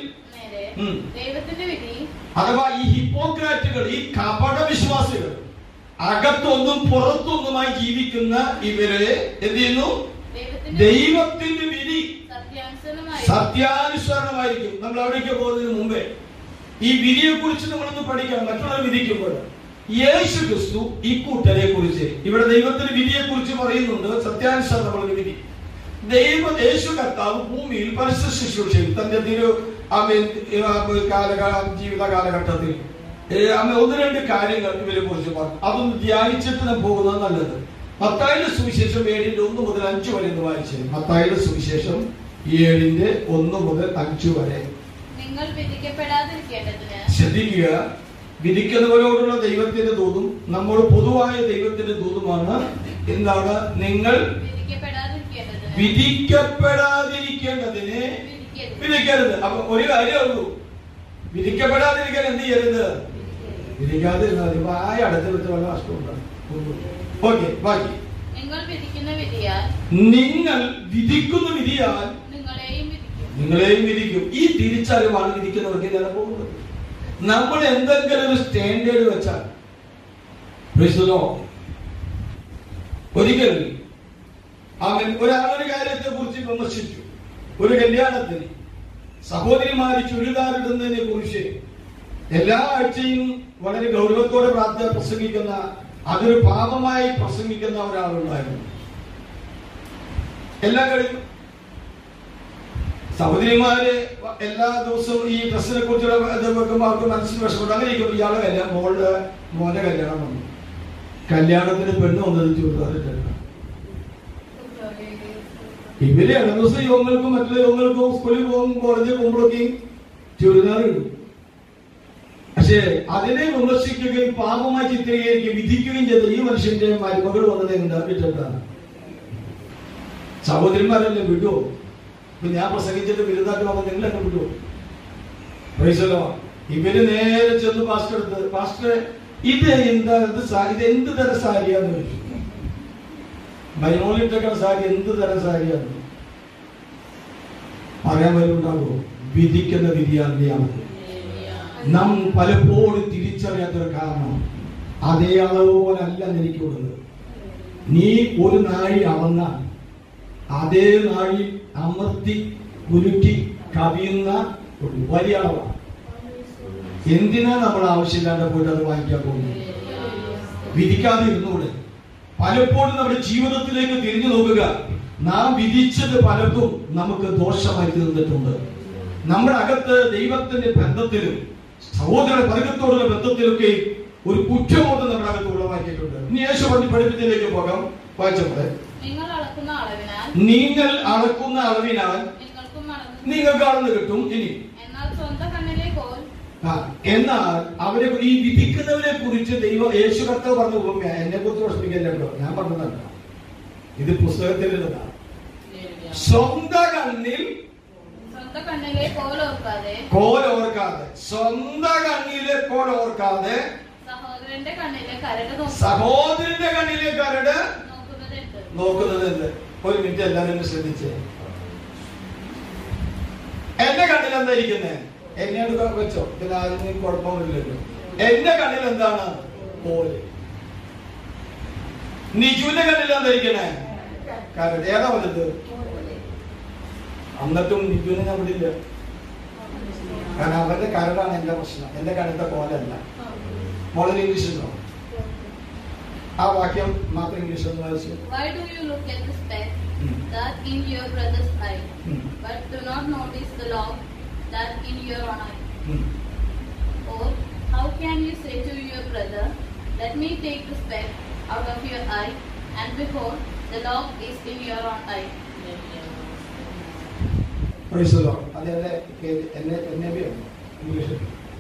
അഥവാ ഈ ഹിപ്പോക്രാറ്റുകൾ, ഈ കപട വിശ്വാസികൾ, അകത്തൊന്നും പുറത്തൊന്നുമായി ജീവിക്കുന്ന ഇവരെ എന്ത് ചെയ്യുന്നു? ദൈവത്തിന്റെ വിധി സത്യാനുസരണമായിരിക്കും. നമ്മൾ അവിടേക്ക് പോകുന്നതിന് മുമ്പേ ഈ വിധിയെ കുറിച്ച് നമ്മളൊന്ന് പഠിക്കണം. മറ്റുള്ളവർ വിധിക്കുമ്പോൾ യേശു ക്രിസ്തു ഈ കൂട്ടരെ കുറിച്ച് ഇവിടെ ദൈവത്തിന്റെ വിധിയെ കുറിച്ച് പറയുന്നുണ്ട്. സത്യാനുസരണമുള്ള വിധി. ദൈവ യേശു കർത്താവ് ഭൂമിയിൽ പരസ്യ ശുശ്രൂഷയിൽ തന്റെ തിരു ജീവിത കാലഘട്ടത്തിൽ ഒന്ന് രണ്ട് കാര്യങ്ങൾ ഇവരെ കുറിച്ച് പറഞ്ഞു. അതൊന്ന് ധ്യാനിച്ചിട്ട് നാം പോകുന്നത് നല്ലത്. മത്തായിയുടെ സുവിശേഷം ഏഴിന്റെ ഒന്ന് മുതൽ അഞ്ചു വരെ എന്ന് വായിച്ചു. മത്തായിയുടെ സുവിശേഷം ഏഴിന്റെ ഒന്ന് മുതൽ അഞ്ചു വരെ. നിങ്ങൾ വിധിക്കപ്പെടാതിരിക്കേണ്ടതിന് ശ്രദ്ധിക്കുക. വിധിക്കുന്നവരോടുള്ള ദൈവത്തിന്റെ ദൂതും നമ്മോട് പൊതുവായ ദൈവത്തിന്റെ ദൂതുമാണ്. എന്താണ്? നിങ്ങൾ വിധിക്കപ്പെടാതിരിക്കേണ്ടതിന് വിധിക്കരുത്. അപ്പൊ ഒരു കാര്യമുള്ളൂ, വിധിക്കപ്പെടാതിരിക്കാൻ എന്ത് ചെയ്യരുത്? വിധിക്കാതിരുന്നാൽ വായ അടച്ചു വെച്ച് വല്ല നഷ്ടമുണ്ടാകും. ഓക്കെ, ബാക്കി. നിങ്ങൾ വിധിക്കുന്ന വിധിയാൽ നിങ്ങൾ വിധിക്കുന്ന വിധിയാൽ നിങ്ങളെയും വിധിക്കും. ഈ തിരിച്ചറിവാണ് വിധിക്കുന്നവർക്ക് ഞാൻ പോകുന്നത്. നമ്മൾ എന്തെങ്കിലും ഒരു സ്റ്റാൻഡേർഡ് വെച്ചാൽ ഒരിക്കൽ അവൻ ഒരാളുടെ കാര്യത്തെ കുറിച്ച് വിമർശിച്ചു. ഒരു കല്യാണത്തിന് സഹോദരിമാര് ചുരിദാറിടുന്നതിനെ കുറിച്ച് എല്ലാ ആഴ്ചയും വളരെ ഗൗരവത്തോടെ പ്രാർത്ഥന പ്രസംഗിക്കുന്ന, അതൊരു പാപമായി പ്രസംഗിക്കുന്ന ഒരാളുണ്ടായിരുന്നു. എല്ലാം കഴിഞ്ഞു. സഹോദരിമാര് എല്ലാ ദിവസവും ഈ ഡ്രസ്സിനെ കുറിച്ചുള്ള വെക്കുമ്പോൾ അവർക്ക് മനസ്സിന് വിഷമമുണ്ട്. അങ്ങനെ ഇരിക്കും. ഇയാളെ കല്യാണം, മോളുടെ മോന്റെ കല്യാണം വന്നു. കല്യാണത്തിന് പെണ്ണ് വന്നത് ചുരിദാറിട്ടാണ്. ഇവര് ഇട ദിവസം യോഗങ്ങൾക്കും മറ്റുള്ള യോഗങ്ങൾക്കും സ്കൂളിൽ പോകും, കോളേജിൽ പോകുമ്പോഴൊക്കെ ചുരിദാർ ഇടും. പക്ഷേ അതിനെ വിമർശിക്കുകയും പാപമായി ചിത്രീകരിക്കുകയും വിധിക്കുകയും ചെയ്ത ഈ മനുഷ്യന്റെ മരുമകൾ വന്നത് എന്താ വിട്ടിട്ടാണ്? സഹോദരന്മാരല്ലേ വിടുവോ? ഇപ്പൊ ഞാൻ പ്രസംഗിച്ചിട്ട് ബിരുദാക്കളാവുമ്പോൾ നിങ്ങൾ എന്നെ വിടുവോ? പ്രൈസലോ. ഇവര് നേരെ ചെന്ന് പാസ്റ്റർ എടുത്ത്, പാസ്റ്റർ ഇത് എന്താ ഇത് ഇത് എന്ത് തരം സാരിയാന്ന് ചോദിച്ചു. ബൈമോളിട്ടൊക്കെ സാരി എന്ത് തരം സാരിയാണ് പറയാൻ വരുന്നുണ്ടാകുമോ? വിധിക്കുന്ന വിധിയാണ്. നാം പലപ്പോഴും തിരിച്ചറിയാത്തൊരു കാരണം അതേ അളവുപോലല്ല എനിക്ക് കൊടുക്കുന്നത്. നീ ഒരു നാഴി അളന്നാൽ അതേ നാഴി അമർത്തി കുലുക്കി കവിയുന്ന വലിയ അളവാണ്. എന്തിനാ നമ്മൾ ആവശ്യമില്ലാണ്ട് പോയിട്ട് അത് വാങ്ങിക്കാൻ പോകുന്നത്? വിധിക്കാതെ ഇരുന്നൂടെ? പലപ്പോഴും നമ്മുടെ ജീവിതത്തിലേക്ക് തിരിഞ്ഞു നോക്കുക. നാം വിധിച്ചത് പലർക്കും നമുക്ക് ദോഷമായി തീർന്നിട്ടുണ്ട്. നമ്മുടെ അകത്ത് ദൈവത്തിന്റെ ബന്ധത്തിലും സഹോദര വർഗത്തോടുള്ള ബന്ധത്തിലൊക്കെ ഒരു കുറ്റബോധം നമ്മുടെ അകത്ത് ഉളവാക്കിയിട്ടുണ്ട്. ഇനി യേശു പറഞ്ഞ് പഠിപ്പിച്ചതിലേക്ക് പോകാം. വായിച്ചോട്ടെ. നിങ്ങൾ അളക്കുന്ന അളവിനാൽ നിങ്ങൾ അളക്കുന്ന അളവിനാൽ നിങ്ങൾക്ക് അളന്ന് കിട്ടും. ഇനി എന്നാൽ സ്വന്തം കണ്ണിലെ കോൽ എന്നാൽ അവരെ ഈ വിധിക്കുന്നവരെ കുറിച്ച് ദൈവം യേശു കർത്താവ് പറഞ്ഞു. എന്നെ കുറിച്ച് പ്രശ്നിക്കല്ലോ, ഞാൻ പറഞ്ഞതല്ല, ഇത് പുസ്തകത്തിലുള്ളതാണ്. സ്വന്തം കണ്ണിൽ കോലോർക്കാതെ സ്വന്തം കണ്ണിലെ കോലോർക്കാതെ സഹോദരന്റെ കണ്ണിലെ കരട് സഹോദരന്റെ കണ്ണിലെ കരട് നോക്കുന്നത്. ഒരു മിനിറ്റ് എല്ലാവരും ശ്രദ്ധിച്ചേ. എന്റെ കണ്ണിൽ എന്താ ഇരിക്കുന്നത്? എന്നെ വെച്ചോ, പിന്നെ ആരും കുഴപ്പമൊന്നുമില്ലല്ലോ. എന്റെ കണ്ണിൽ എന്താണ്? കോല്. നിജുവിന്റെ കണ്ണിൽ എന്താ ഇരിക്കണേ? കരട്. ഏതാ വലുത്? എന്നിട്ടും നിജുവിനെ ഞാൻ വിടില്ല, കാരണം അവരുടെ കരടാണ് എന്റെ പ്രശ്നം. എന്റെ കണ്ണിലത്തെ കോലല്ല. മോളിൽ ഇംഗ്ലീഷ് ഉണ്ടോ? ആ വാക്യം മാത്രം ഇംഗ്ലീഷ് ഒന്ന് വായിച്ചു. Why do you look at the speck that in your brother's eye, but do not notice the log that in your own eye? Or how can you say to your brother, let me take the speck out of your eye, and behold, the log is in your own eye? Praise the Lord. അതെ, എന്നെ English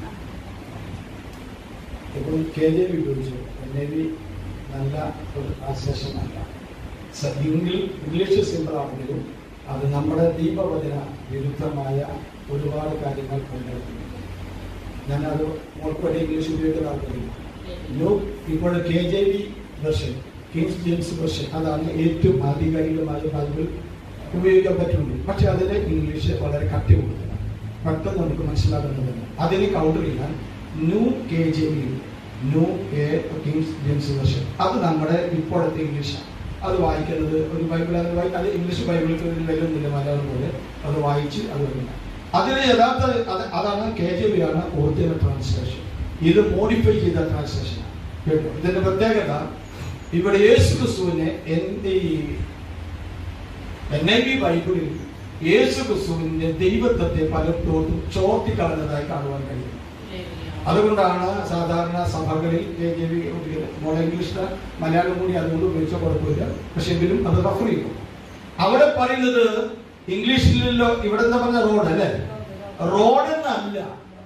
ഇപ്പോൾ K J V ഉപയോഗിച്ചു. എന്നെ V നല്ല ഒരു ട്രാൻസ്ലേഷനല്ല. English simple ആണെങ്കിലും അത് നമ്മുടെ ദീപവചന വിരുദ്ധമായ ഒരുപാട് കാര്യങ്ങൾ കൊണ്ടുവരുന്നു. ഞാനത് മോൾക്കൊരു ഇംഗ്ലീഷ് ഉപയോഗിക്കുന്ന ആൾക്കാരില്ല. നോ, ഇപ്പോൾ K J V version, Kings James version, അതാണ് ഏറ്റവും ആധികാരികമായ ബൈബിൾ ഉപയോഗിക്കാൻ പറ്റുള്ളൂ. പക്ഷെ അതിന് ഇംഗ്ലീഷ് വളരെ കട്ടി കൊടുക്കണം, പെട്ടെന്ന് നമുക്ക് മനസ്സിലാകുന്നതല്ല. അതിന് കൗണ്ടർ ചെയ്യാൻ new K J V, new Kings James version, അത് നമ്മുടെ ഇപ്പോഴത്തെ ഇംഗ്ലീഷാണ്. അത് വായിക്കുന്നത് ഒരു ബൈബിൾ, അത് ഇംഗ്ലീഷ് ബൈബിളിൽ വരുന്നില്ല മലയാളം പോലെ. അത് വായിച്ച് അത് വരുന്നില്ല. അതിന് യഥാർത്ഥ അതാണ് കെ ജെ വി ആണ് ഒറിജിനൽ ട്രാൻസ്ലേഷൻ. ഇത് മോഡിഫൈ ചെയ്ത ട്രാൻസ്ലേഷനാണ് കേട്ടോ. ഇതിന്റെ പ്രത്യേകത ഇവിടെ യേശു ക്രിസ്തുവിനെ എന്റെ ഈ എൻ ഐ വി ബൈബിളിൽ യേശു ക്രിസ്തുവിന്റെ ദൈവത്വത്തെ പലപ്പോഴും ചോർത്തിക്കളഞ്ഞതായി കാണുവാൻ കഴിയും. അതുകൊണ്ടാണ് സാധാരണ സഭകളിൽ K J V model English Malayalam കൂടി അതുകൊണ്ട് ഉപയോഗിച്ച കുഴപ്പമില്ല. പക്ഷെ എങ്കിലും അത് റഫർ ചെയ്യും. അവിടെ പറയുന്നത് ഇംഗ്ലീഷിലല്ലോ, ഇവിടെ എന്താ പറഞ്ഞ റോഡ് അല്ലെ? റോഡ് എന്നല്ല,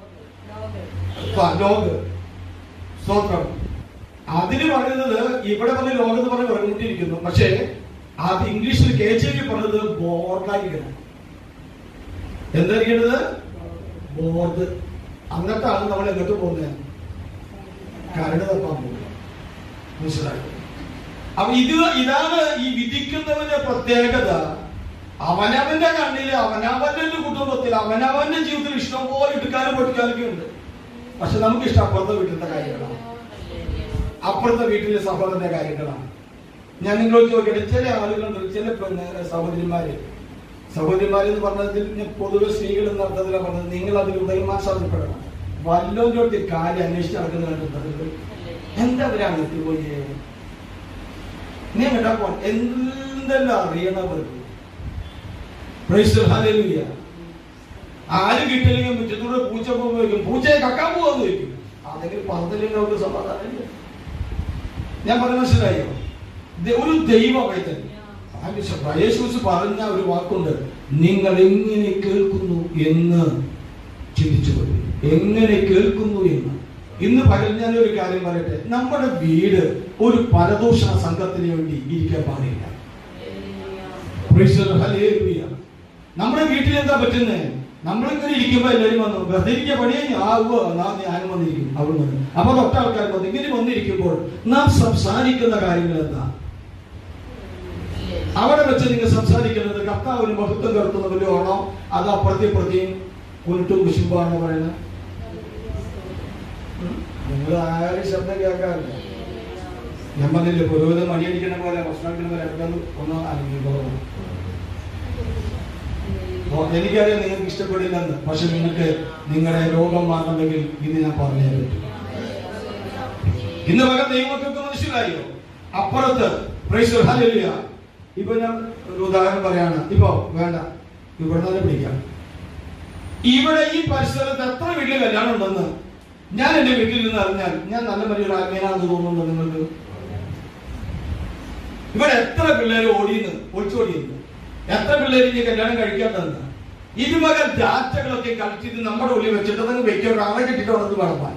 ലോഗ്. സ്തോത്രം. അതിന് പറയുന്നത് ഇവിടെ പറഞ്ഞ ലോഗ് എന്ന് പറഞ്ഞ് പറഞ്ഞുകൊണ്ടിരിക്കുന്നു. പക്ഷേ അത് ഇംഗ്ലീഷിൽ കെ ജെ വി പറഞ്ഞത് ബോർഡായിരിക്കണം. എന്തായിരിക്കണത്? ബോർഡ്. എന്നിട്ടാണ് നമ്മൾ എങ്ങോട്ട് പോകുന്നത്? കരട് തപ്പാൻ പോകുന്നത്. മനസ്സിലായി? അപ്പൊ ഇത് ഇതാണ് ഈ വിധിക്കുന്നവന്റെ പ്രത്യേകത. അവനവന്റെ കണ്ണില് അവനവന്റെ കുടുംബത്തിൽ അവനവന്റെ ജീവിതത്തിൽ ഇഷ്ടം പോലെ ഇട്ടുകാരും പൊട്ടിക്കാനൊക്കെ ഉണ്ട്. പക്ഷെ നമുക്ക് ഇഷ്ടം അപ്പുറത്തെ വീട്ടിലത്തെ കാര്യങ്ങളാണ്, അപ്പുറത്തെ വീട്ടിലെ സഹോദരന്റെ കാര്യങ്ങളാണ്. ഞാൻ നിങ്ങളോട് ചോദിക്കട്ടെ, ചില ആളുകളുണ്ട്, ചില സഹോദരിമാര് സഹോദരിമാരെന്ന് പറഞ്ഞതിൽ പൊതുവെ സ്ത്രീകൾ എന്ന അർത്ഥത്തിലാണ് പറഞ്ഞത്. നിങ്ങൾ അതിൽ ഉദയമാസാദപ്പെടണം. വല്ലോന്റെ കാര്യം അന്വേഷിച്ച് നടക്കുന്നുണ്ട്. എന്താ അവരാണ് എത്തിപ്പോയി നീ കേട്ടാ പോ എന്തെല്ലാം അറിയണവർക്ക്. ആരും കിട്ടില്ലെങ്കിൽ മുറ്റത്തൂടെ പൂച്ച പോകുമ്പോഴേക്കും പൂച്ചയെ കക്കാൻ പോവാന്ന് ചോദിക്കും. അതെങ്കിലും പറഞ്ഞില്ലെങ്കിൽ അവർക്ക് സമാധാനം. ഞാൻ പറഞ്ഞ മനസ്സിലായോ? ഒരു ദൈവ പൈതൽ യേശുസ് പറഞ്ഞ ഒരു വാക്കുണ്ട്, നിങ്ങൾ എങ്ങനെ കേൾക്കുന്നു എന്ന് ചിന്തിച്ചു പോയി. എങ്ങനെ കേൾക്കുന്നു എന്ന്. ഇന്ന് പകൽ ഞാൻ ഒരു കാര്യം പറയട്ടെ, നമ്മുടെ വീട് ഒരു പരദൂഷണ സംഘത്തിന് വേണ്ടി ഇരിക്കാൻ പാടില്ല. നമ്മുടെ വീട്ടിൽ എന്താ പറ്റുന്നത്? നമ്മളിങ്ങനെ ഇരിക്കുമ്പോ എല്ലാവരും വന്നു വെറുതെ പണിയെ ആവുക ഞാനും വന്നിരിക്കും അവിടെ വന്ന്. അപ്പൊ തൊട്ട ആൾക്കാർ വന്നു. ഇങ്ങനെ വന്നിരിക്കുമ്പോൾ നാം സംസാരിക്കുന്ന കാര്യങ്ങൾ എന്താ? അവിടെ വെച്ച് നിങ്ങൾ സംസാരിക്കുന്നത് കർത്താവിന് മഹത്വം കയറുന്ന വല്ലതും ആണോ? അത് അപ്പുറത്തെ പ്രതിയും കുരുട്ടും കുശുമ്പാണോ പറയുന്നത്? നിങ്ങൾ ആരും ശബ്ദം കേൾക്കാറില്ല. ഞാൻ പറഞ്ഞില്ലേ, പുരോഹിതം മണിയടിക്കുന്ന പോലെ ഭക്ഷണം പോലെ ഒന്ന് അനുഭവം. എനിക്കറിയാം നിങ്ങൾക്ക് ഇഷ്ടപ്പെടില്ലെന്ന്, പക്ഷെ നിങ്ങൾക്ക് നിങ്ങളുടെ രോഗം മാറണമെങ്കിൽ ഇത് ഞാൻ പറഞ്ഞേ പറ്റും. ഇന്ന് പകൽ ദൈവമക്കൾക്ക് മനസ്സിലായോ? അപ്പുറത്ത് ഇപ്പൊ ഞാൻ ഒരു ഉദാഹരണം പറയാണ്. ഇപ്പൊ വേണ്ട, ഇവിടെ തന്നെ പിടിക്കാം. ഇവിടെ ഈ പരിസരത്ത് എത്ര വീട്ടിൽ കല്യാണം ഉണ്ടെന്ന് ഞാൻ എന്റെ വീട്ടിൽ നിന്ന് അറിഞ്ഞാൽ ഞാൻ നല്ല വലിയൊരു ആത്മീയനാണെന്ന് തോന്നുന്നു നിങ്ങൾക്ക്. ഇവിടെ എത്ര പിള്ളേർ ഓടിയെന്ന് ഒളിച്ചോടിയെന്ന്, എത്ര പിള്ളേർ ഇനി കല്യാണം കഴിക്കാത്തതെന്ന്. ഇരുമകൻ ഡാറ്റകളൊക്കെ കളക്ട് ചെയ്ത് നമ്മുടെ ഉള്ളിൽ വെച്ചിട്ട് അതങ്ങ് വെക്കാൻ ആളെ കിട്ടിയിട്ട് വളർന്ന് വളർത്താൻ.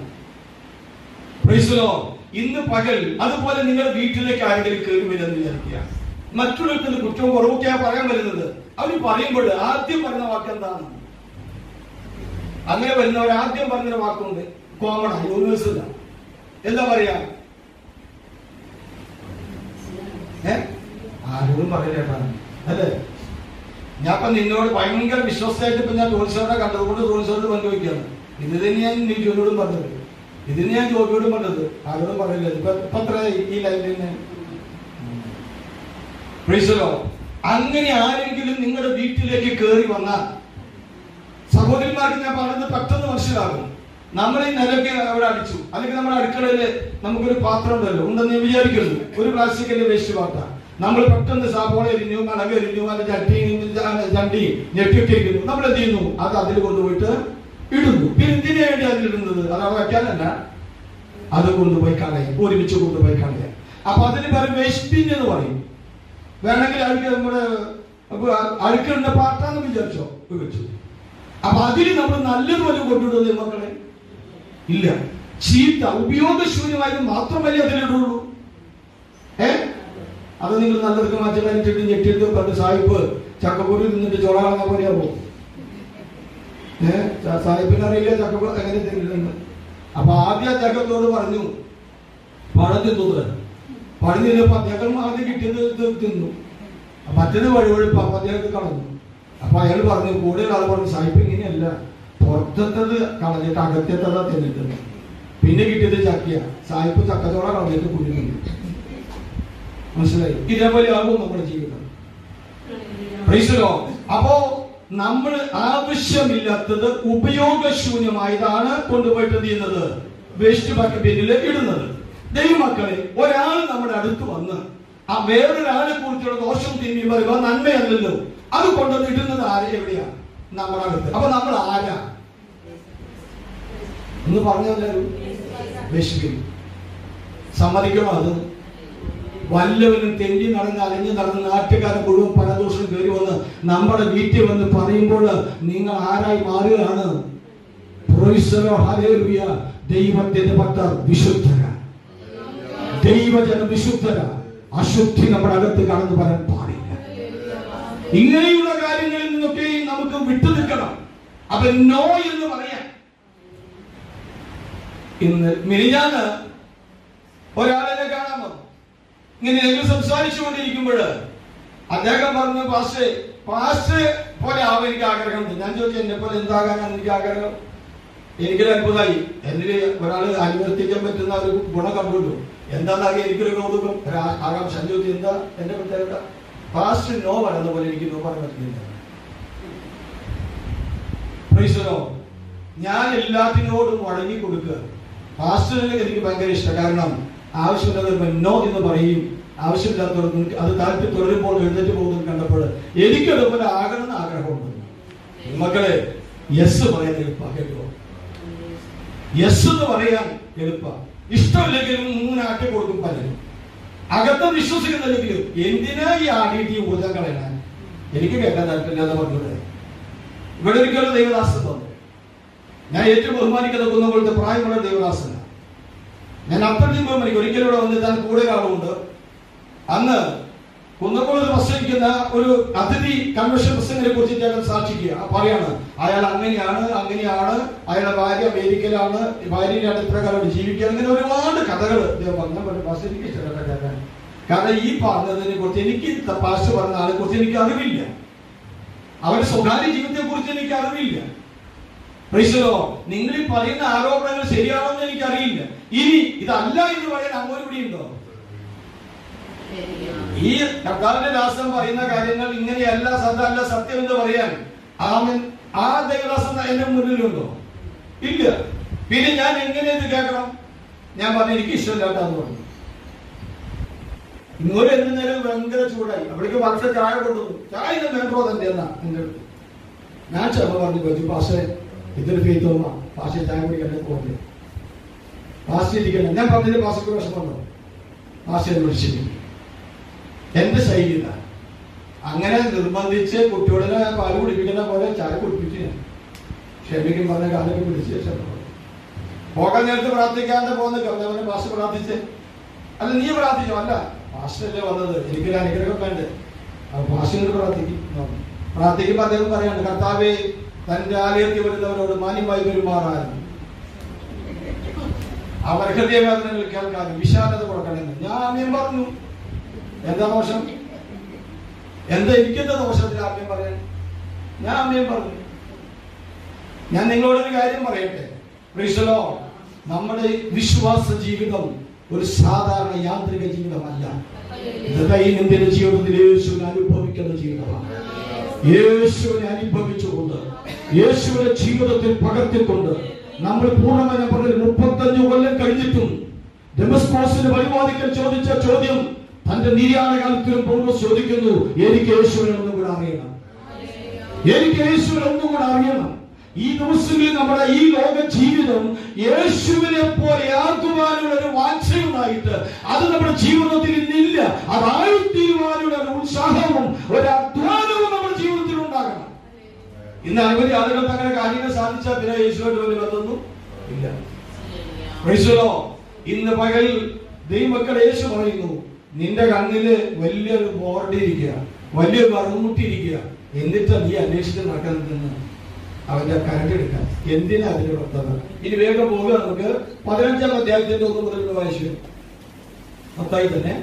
ഇന്ന് പകൽ അതുപോലെ നിങ്ങളുടെ വീട്ടിലേക്ക് ആരെങ്കിലും കയറി വരുമെന്ന് വിചാരിക്കുക. മറ്റുള്ളവർക്ക് കുറ്റവും കുറവൊക്കെയാ പറയാൻ വരുന്നത്. അവർ പറയുമ്പോൾ ആദ്യം പറയുന്ന വാക്ക് എന്താണ്? അങ്ങനെ വരുന്നവർ ആദ്യം പറഞ്ഞൊരു വാക്കുണ്ട്, കോമൺ ആണ്, യൂണിവേഴ്സൽ. എന്താ പറയാ? ഏ ആരോടും പറയില്ലേട്ടാണ് അല്ലേ? ഞാൻ ഇപ്പൊ നിന്നോട് ഭയങ്കര വിശ്വാസമായിട്ട് ഇപ്പൊ ഞാൻ ജോലിസാറിനെ കണ്ടതുകൊണ്ട് ജോലിസാറിന് പങ്കുവയ്ക്കാണ്. ഇത് തന്നെ ഞാൻ നീ ജോലിയോടും പറഞ്ഞത്, ഇതിന് ഞാൻ ജോലിയോടും പറഞ്ഞത്, ആരോടും പറയില്ല. ഇപ്പൊ ഇപ്പൊ അത്ര ഈ ലൈനിൽ തന്നെ. അങ്ങനെ ആരെങ്കിലും നിങ്ങളുടെ വീട്ടിലേക്ക് കയറി വന്നാൽ സഹോദരിമാർക്ക് ഞാൻ പറഞ്ഞത് പെട്ടെന്ന് മനസ്സിലാകും. നമ്മൾ ഈ നിലയ്ക്ക് അവിടെ അടിച്ചു, അല്ലെങ്കിൽ നമ്മുടെ അടുക്കളയില് നമുക്കൊരു പാത്രം ഉണ്ടല്ലോ, ഉണ്ടെന്ന് വിചാരിക്കുന്നു, ഒരു പ്ലാസ്റ്റിക്കിന്റെ വേസ്റ്റ് പാത്രം. നമ്മൾ പെട്ടെന്ന് സാബോള എരിഞ്ഞു, മുളക് എരിഞ്ഞു, അതിന്റെ ചട്ടി ചണ്ടി ഞെട്ടിയൊക്കെ ഇരിക്കുന്നു. നമ്മൾ എന്ത് ചെയ്യുന്നു? അത് അതിൽ കൊണ്ടുപോയിട്ട് ഇടുന്നു. പിന്നെ എന്തിനു വേണ്ടി അതിലിടുന്നത്? അത് അവിടെ വയ്ക്കാനല്ല, അത് കൊണ്ടുപോയി കളയും, ഒരുമിച്ച് കൊണ്ടുപോയി കളയാം. അപ്പൊ അതിന് പേര് വേസ്റ്റിംഗ് എന്ന് പറയും. വേണമെങ്കിൽ അഴുക്ക് നമ്മുടെ അഴുക്കുള്ള പാട്ടാന്ന് വിചാരിച്ചോ വെച്ചു. അപ്പൊ അതിന് നമ്മൾ നല്ലതുപോലെ കൊണ്ടിടുന്നത് മക്കളെ ഇല്ല, ചീത്ത ഉപയോഗശൂന്യമായത് മാത്രമല്ലേ അതിലിടുള്ളൂ. ഏ അത് നിങ്ങൾ നല്ലതൊക്കെ മാറ്റി ഞെട്ടിയിട്ട് പണ്ട് സാഹിബ് ചക്കപ്പൂരി നിന്നിട്ട് ചോള കാണാൻ പോലെയാവോ? ഏഹ് സാഹിബിനറിയില്ല ചക്കപ്പൂർ എങ്ങനെ തിന്നിട്ടുണ്ട്. അപ്പൊ ആദ്യം അദ്ദേഹത്തോട് പറഞ്ഞു പഴം തിന്നു. പഴം തിന്നപ്പോ അദ്ദേഹം ആദ്യം കിട്ടിയത് തിന്നു, മറ്റേത് വഴിവഴിപ്പ് അപ്പൊ അദ്ദേഹത്തെ കളഞ്ഞു. അപ്പൊ അയാൾ പറഞ്ഞു, കൂടുതൽ ആൾ പറഞ്ഞു സാഹിബ് ഇങ്ങനെയല്ല, പുറത്തത് കളഞ്ഞിട്ട് അകത്തേത്തതാ തിന്നിട്ടുണ്ട്. പിന്നെ കിട്ടിയത് ചക്കിയ സാഹിബ് ചക്കച്ചോള കളഞ്ഞിട്ട് കുടിക്കുന്നു. മനസ്സിലായി? ഇതേപോലെ ആകും നമ്മുടെ ജീവിതം. അപ്പോ നമ്മൾ ആവശ്യമില്ലാത്തത് ഉപയോഗശൂന്യമായതാണ് കൊണ്ടുപോയിട്ട് ചെയ്യുന്നത്, വേസ്റ്റ് ബക്കറ്റിൽ ഇടുന്നത്. ദൈവമക്കളെ, ഒരാൾ നമ്മുടെ അടുത്ത് വന്ന് ആ വേറൊരാളെ കുറിച്ചുള്ള ദോഷം തിന്മി പറയുക നന്മയല്ലല്ലോ, അത് കൊണ്ടുവന്ന് ഇടുന്നത് ആരെ എവിടെയാ? നമ്മുടെ അടുത്ത്. അപ്പൊ നമ്മൾ ആരാ എന്ന് പറഞ്ഞെല്ലാരും വിശ്വസിക്കും. സമ്മതിക്കണോ? അത് വല്ലവനും തെണ്ടി നടന്ന് അലഞ്ഞു നടന്ന് നാട്ടുകാരൻ മുഴുവൻ പരദോഷം കയറി വന്ന് നമ്മുടെ വീട്ടിൽ വന്ന് പറയുമ്പോൾ നിങ്ങൾ ആരായി മാറുകയാണ്? ദൈവത്തിന്റെ ഭക്തർ വിശുദ്ധരാ, ദൈവജനം വിശുദ്ധരാ. അശുദ്ധി നമ്മുടെ അകത്ത് കടന്നു വരാൻ പാടില്ല. ഇങ്ങനെയുള്ള കാര്യങ്ങളിൽ നിന്നൊക്കെ നമുക്ക് വിട്ടു നിൽക്കണം. അപ്പൊ നോ എന്ന് പറയാൻ. ഇന്ന് മിനിഞ്ഞാന്ന് ഒരാളെ കാണാൻ വന്നു. ഇങ്ങനെ ഞങ്ങൾ സംസാരിച്ചു കൊണ്ടിരിക്കുമ്പോൾ അദ്ദേഹം പറഞ്ഞു, പാസ്റ്റേ പാസ്റ്റേ പോലെ ആവാൻ എനിക്ക് ആഗ്രഹമുണ്ട്. ഞാൻ ചോദിച്ചു, എന്നെ പോലെ എന്താകാനാണ് എനിക്ക് ആഗ്രഹം? എനിക്കൊരു അത്ഭുതമായി. എന്നിൽ ഒരാൾ അനുവർത്തിക്കാൻ പറ്റുന്ന ഒരു ഗുണം കണ്ടുള്ളൂ. എന്താണെന്നാകെ എനിക്കൊരു കൗതുകം, ആകാംക്ഷ. ചോദിച്ചു, എന്താ എന്റെ പ്രത്യേകത? പാസ്റ്റ് നോ പറയുന്ന പോലെ എനിക്ക് നോ പറയാൻ പറ്റുന്നില്ല. ഞാൻ എല്ലാത്തിനോടും വഴങ്ങി കൊടുക്കുക. പാസ്റ്ററിനെ എനിക്ക് ഭയങ്കര ഇഷ്ടം. കാരണം ആവശ്യമില്ലാത്ത നോ എന്ന് പറയും, ആവശ്യമില്ലാത്തവർക്ക് അത് താല്പര്യം തുടരുമ്പോൾ എഴുന്നേറ്റ് പോകുന്നത് കണ്ടപ്പോൾ എനിക്ക് അതുപോലെ ആകണമെന്ന് ആഗ്രഹമുണ്ട്. മക്കളെ, യെസ് പറയാൻ എളുപ്പ കേട്ടോ. യെസ് എന്ന് പറയാൻ എളുപ്പ. ഇഷ്ടമില്ലെങ്കിലും മൂന്നാക്കി കൊടുക്കും പലരും. അകത്ത് വിശ്വസിക്കുന്നില്ലെങ്കിലും എന്തിനാ ഈ ആടിയിട്ട് ഈ ഊർജം കളയണം? എനിക്ക് കേൾക്കാൻ താല്പര്യമില്ലാതെ പറഞ്ഞത്. ഇവിടെ ഒരിക്കലും ദൈവദാസൻ വന്നു. ഞാൻ ഏറ്റവും ബഹുമാനിക്കുന്ന കുന്നംകുളത്തെ പ്രായമുള്ള ദൈവദാസനാണ്. ഞാൻ അത്രയും ബഹുമാനിക്കും. ഒരിക്കലും ഇവിടെ വന്ന് താൻ കൂടെ ഒരാളുണ്ട്. അന്ന് കുന്നംകുളത്ത് പ്രസംഗിക്കുന്ന ഒരു അതിഥി കൺവെൻഷൻ പ്രസംഗത്തെ കുറിച്ചിട്ട് അയാൾ സാക്ഷിക്കുക. പറയാണ് അയാൾ അങ്ങനെയാണ് അങ്ങനെയാണ് അയാളുടെ ഭാര്യ അമേരിക്കയിലാണ്, ഭാര്യയുടെ അടുത്തപ്രകാരം ജീവിക്കുക, അങ്ങനെ ഒരുപാട് കഥകൾ എനിക്ക് ഇഷ്ടപ്പെട്ട കേൾക്കാൻ. കാരണം ഈ പറഞ്ഞതിനെ കുറിച്ച് എനിക്ക് പാസ്റ്റർ പറഞ്ഞ ആളെ കുറിച്ച് എനിക്ക് അറിവില്ല. അവരുടെ സ്വകാര്യ ജീവിതത്തെ കുറിച്ച് എനിക്ക് അറിവില്ല. നിങ്ങൾ ഈ പറയുന്ന ആരോപണങ്ങൾ ശരിയാണെന്ന് എനിക്ക് അറിയില്ല. ഇനി ഇതല്ല എന്ന് പറയാൻ അങ്ങോട്ട് ഇവിടെ ഉണ്ടോ? ഈ കർത്താവിന്റെ ദാസൻ പറയുന്ന കാര്യങ്ങൾ ഇങ്ങനെയല്ല, സദല്ല, സത്യം എന്ന് പറയാൻ ആമൻ ആ ദൈവദാസൻ എന്റെ മുന്നിലുണ്ടോ? ഇല്ല. പിന്നെ ഞാൻ എങ്ങനെ ഇത് കേൾക്കണം? ഞാൻ പറഞ്ഞു എനിക്ക് ഇഷ്ടമില്ലാട്ടാന്ന് പറഞ്ഞു. ഇങ്ങോട്ട് എന്ത് നേരം ഭയങ്കര ചൂടായി. അവിടേക്ക് വർഷ ചായ കൊണ്ടുവന്നു. ചായ വേണ്ടോ തന്റെ എന്നാ എന്റെ അടുത്ത്. ഞാൻ ചെറുപ്പം പറഞ്ഞു ചോദിച്ചു, പാഷെ ഇതൊരു ഫെയ്ത്ത് തോന്നാ, പാഷെ ചായ കുടിക്കാൻ പോകുന്നു, പാഷ ഇരിക്കണ്ട. ഞാൻ പറഞ്ഞതിന് പാഷയ്ക്ക് വിഷമമുണ്ടോ? പാഷയെ വിളിച്ചിരിക്കും. എന്റെ ശൈലി ഇതാണ്. അങ്ങനെ നിർബന്ധിച്ച് കുട്ടിയോടെ പാല് കുടിപ്പിക്കുന്ന പോലെ ചായ കുടിപ്പിച്ച് ഞാൻ ക്ഷമിക്കും പറഞ്ഞ കാലൊക്കെ പിടിച്ച് ശേഷം പോകാൻ നേരത്ത് പ്രാർത്ഥിക്കാതെ പോകുന്ന കർത്താവിനെ പാഷ പ്രാർത്ഥിച്ച്. അല്ല നീ പ്രാർത്ഥിച്ചോ? അല്ല പാസ്റ്റല്ലേ വന്നത്, എനിക്കൊരു അനുഗ്രഹം വേണ്ടേ, അപ്പൊ പാസ്റ്റോട് പ്രാർത്ഥിക്കും. പ്രാർത്ഥിക്കുമ്പോ അദ്ദേഹം പറയാണ്, കർത്താവേ തന്റെ ആലയത്തിൽ വരുന്നവരോട് മാന്യമായി പെരുമാറാനും അവർ ഹൃദയവേദനകൾ കേൾക്കാനും വിശാലത കൊടുക്കണമെന്ന് ഞാൻ ആമേൻ പറഞ്ഞു. എന്താ ദോഷം? എന്താ എനിക്കെന്താ ദോഷത്തിൽ ആമേൻ പറയാൻ? ഞാൻ ആമേൻ പറഞ്ഞു. ഞാൻ നിങ്ങളോടൊരു കാര്യം പറയട്ടെ. പ്രീസലോ, നമ്മുടെ വിശ്വാസ ജീവിതം ഒരു സാധാരണ യാന്ത്രിക ജീവിതമല്ല. ദൈനംദിന ജീവിതത്തിൽ യേശുവിനെ അനുഭവിക്കുന്ന ജീവിതമാണ്. യേശുവിനെ അനുഭവിച്ചുകൊണ്ട് യേശുവിന്റെ ജീവിതത്തിൽ പകർത്തിക്കൊണ്ട് നമ്മൾ പൂർണ്ണമായ പറഞ്ഞ മുപ്പത്തഞ്ചു കൊല്ലം കഴിഞ്ഞിട്ടും ഡെമസ്കോസിന് വഴിവാദിക്കൽ ചോദിച്ച ചോദ്യം തന്റെ നിര്യാണ കാലത്തിലും പൗലോസ് ചോദിക്കുന്നു, എനിക്ക് യേശുവിനെ ഒന്നും കൂടെ അറിയണം, എനിക്ക് യേശുവിനെ ഒന്നും കൂടെ അറിയണം. ഈ ദിവസങ്ങളിൽ നമ്മുടെ ഈ ലോക ജീവിതം യേശുവിനെ പോലെ ആക്കുവാനുള്ള ഒരു വാഞ്ചയുണ്ടായിട്ട് അത് നമ്മുടെ ജീവിതത്തിൽ ഇന്നില്ല. അതായിത്തീരുവാനുള്ള ഒരു ഉത്സാഹവും ഒരു അധ്വാനവും നമ്മുടെ ജീവിതത്തിൽ ഉണ്ടാകണം. ഇന്ന് അനവധി ആളുകൾക്ക് അങ്ങനെ കാര്യങ്ങൾ സാധിച്ചാൽ പിന്നെ യേശുവിന്റെ പോലെ വന്നൊന്നും ഇല്ല. പ്രൈസലോ, ഇന്ന് പകൽ ദൈവമക്കൾ യേശു പറയുന്നു, നിന്റെ കണ്ണില് വലിയൊരു ബോർഡിരിക്കുക, വലിയ വറുമുട്ടിരിക്കുക, എന്നിട്ട് നീ അന്വേഷിച്ച് നടക്കുന്നത് അവന്റെ കരണ്ടെടുക്കാൻ. എന്തിനാ അതിന്റെ പ്രത്യേകത? ഇനി വേഗം പോകുക. നമുക്ക് പതിനഞ്ചാം അധ്യായത്തിന്റെ ഒന്ന് മുതൽ വായിച്ചു. മത്തായി തന്നെ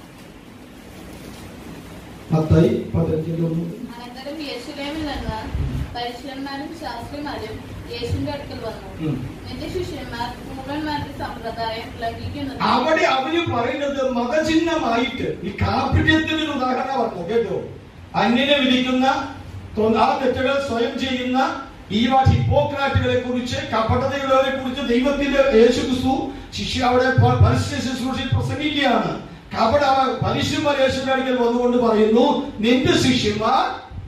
മത്തായി പതിനഞ്ചിന്റെ ഒന്ന്. അനന്തരം യെരൂശലേമിൽ നിന്ന് പരീശന്മാരും ശാസ്ത്രിമാരും യേശുവിന്റെ അടുക്കൽ വന്നു. നിന്റെ ശിഷ്യന്മാർ പൂർവന്മാരുടെ സമ്പ്രദായം ലംഘിക്കുന്നത്. അവിടെ അവര് പറയുന്നത് മതചിഹ്നമായിട്ട് ഈ കാപട്യത്തിന് ഒരു ഉദാഹരണം പറഞ്ഞു കേട്ടോ. അന്യനെ വിധിക്കുന്ന ആ തെറ്റുകൾ സ്വയം ചെയ്യുന്ന ഈ ഹിപ്പോക്രാറ്റുകളെ കുറിച്ച്, കപടതയുള്ളവരെ കുറിച്ച് ദൈവത്തിന്റെ യേശുക്രിസ്തു ശിഷ്യ അവിടെ പരസ്യ ശുശ്രൂഷയിൽ പ്രസംഗിക്കുകയാണ്. കപട പരീശന്മാർ യേശുവിന്റെ അടുക്കൽ വന്നുകൊണ്ട് പറയുന്നു, നിന്റെ ശിഷ്യന്മാർ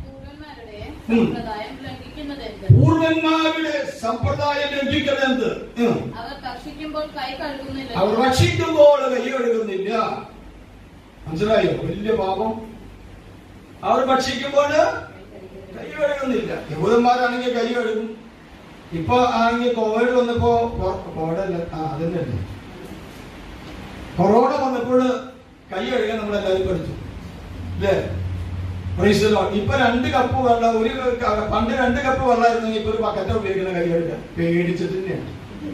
പൂർവന്മാരുടെ സമ്പ്രദായം ലംഘിക്കുന്നത്. അവർ ഭക്ഷിക്കുമ്പോൾ കൈ കഴുകുന്നില്ല. അവർ ഭക്ഷിക്കുമ്പോൾ കൈ കഴുകുന്നില്ല. മനസ്സിലായോ? വലിയ പാപം. അവർ ഭക്ഷിക്കുമ്പോൾ കൈ കഴുകുന്നില്ല. യഹൂദന്മാരാണെങ്കിൽ കൈ കഴുകും. ഇപ്പൊ ആണെങ്കിൽ കോവിഡ് വന്നപ്പോ കോവിഡല്ല അതന്നെ കൊറോണ വന്നപ്പോൾ കൈ കഴുകാൻ നമ്മളെല്ലാവരും പഠിച്ചു അല്ലേ? ഇപ്പൊ രണ്ട് കപ്പ് വെള്ളം, ഒരു പണ്ട് രണ്ട് കപ്പ് വെള്ളമായിരുന്നെങ്കിൽ ഇപ്പൊ ഒരു ബക്കറ്റ ഉപയോഗിക്കുന്ന കൈ കഴുകാൻ പേടിച്ചിട്ട് തന്നെയാണ്.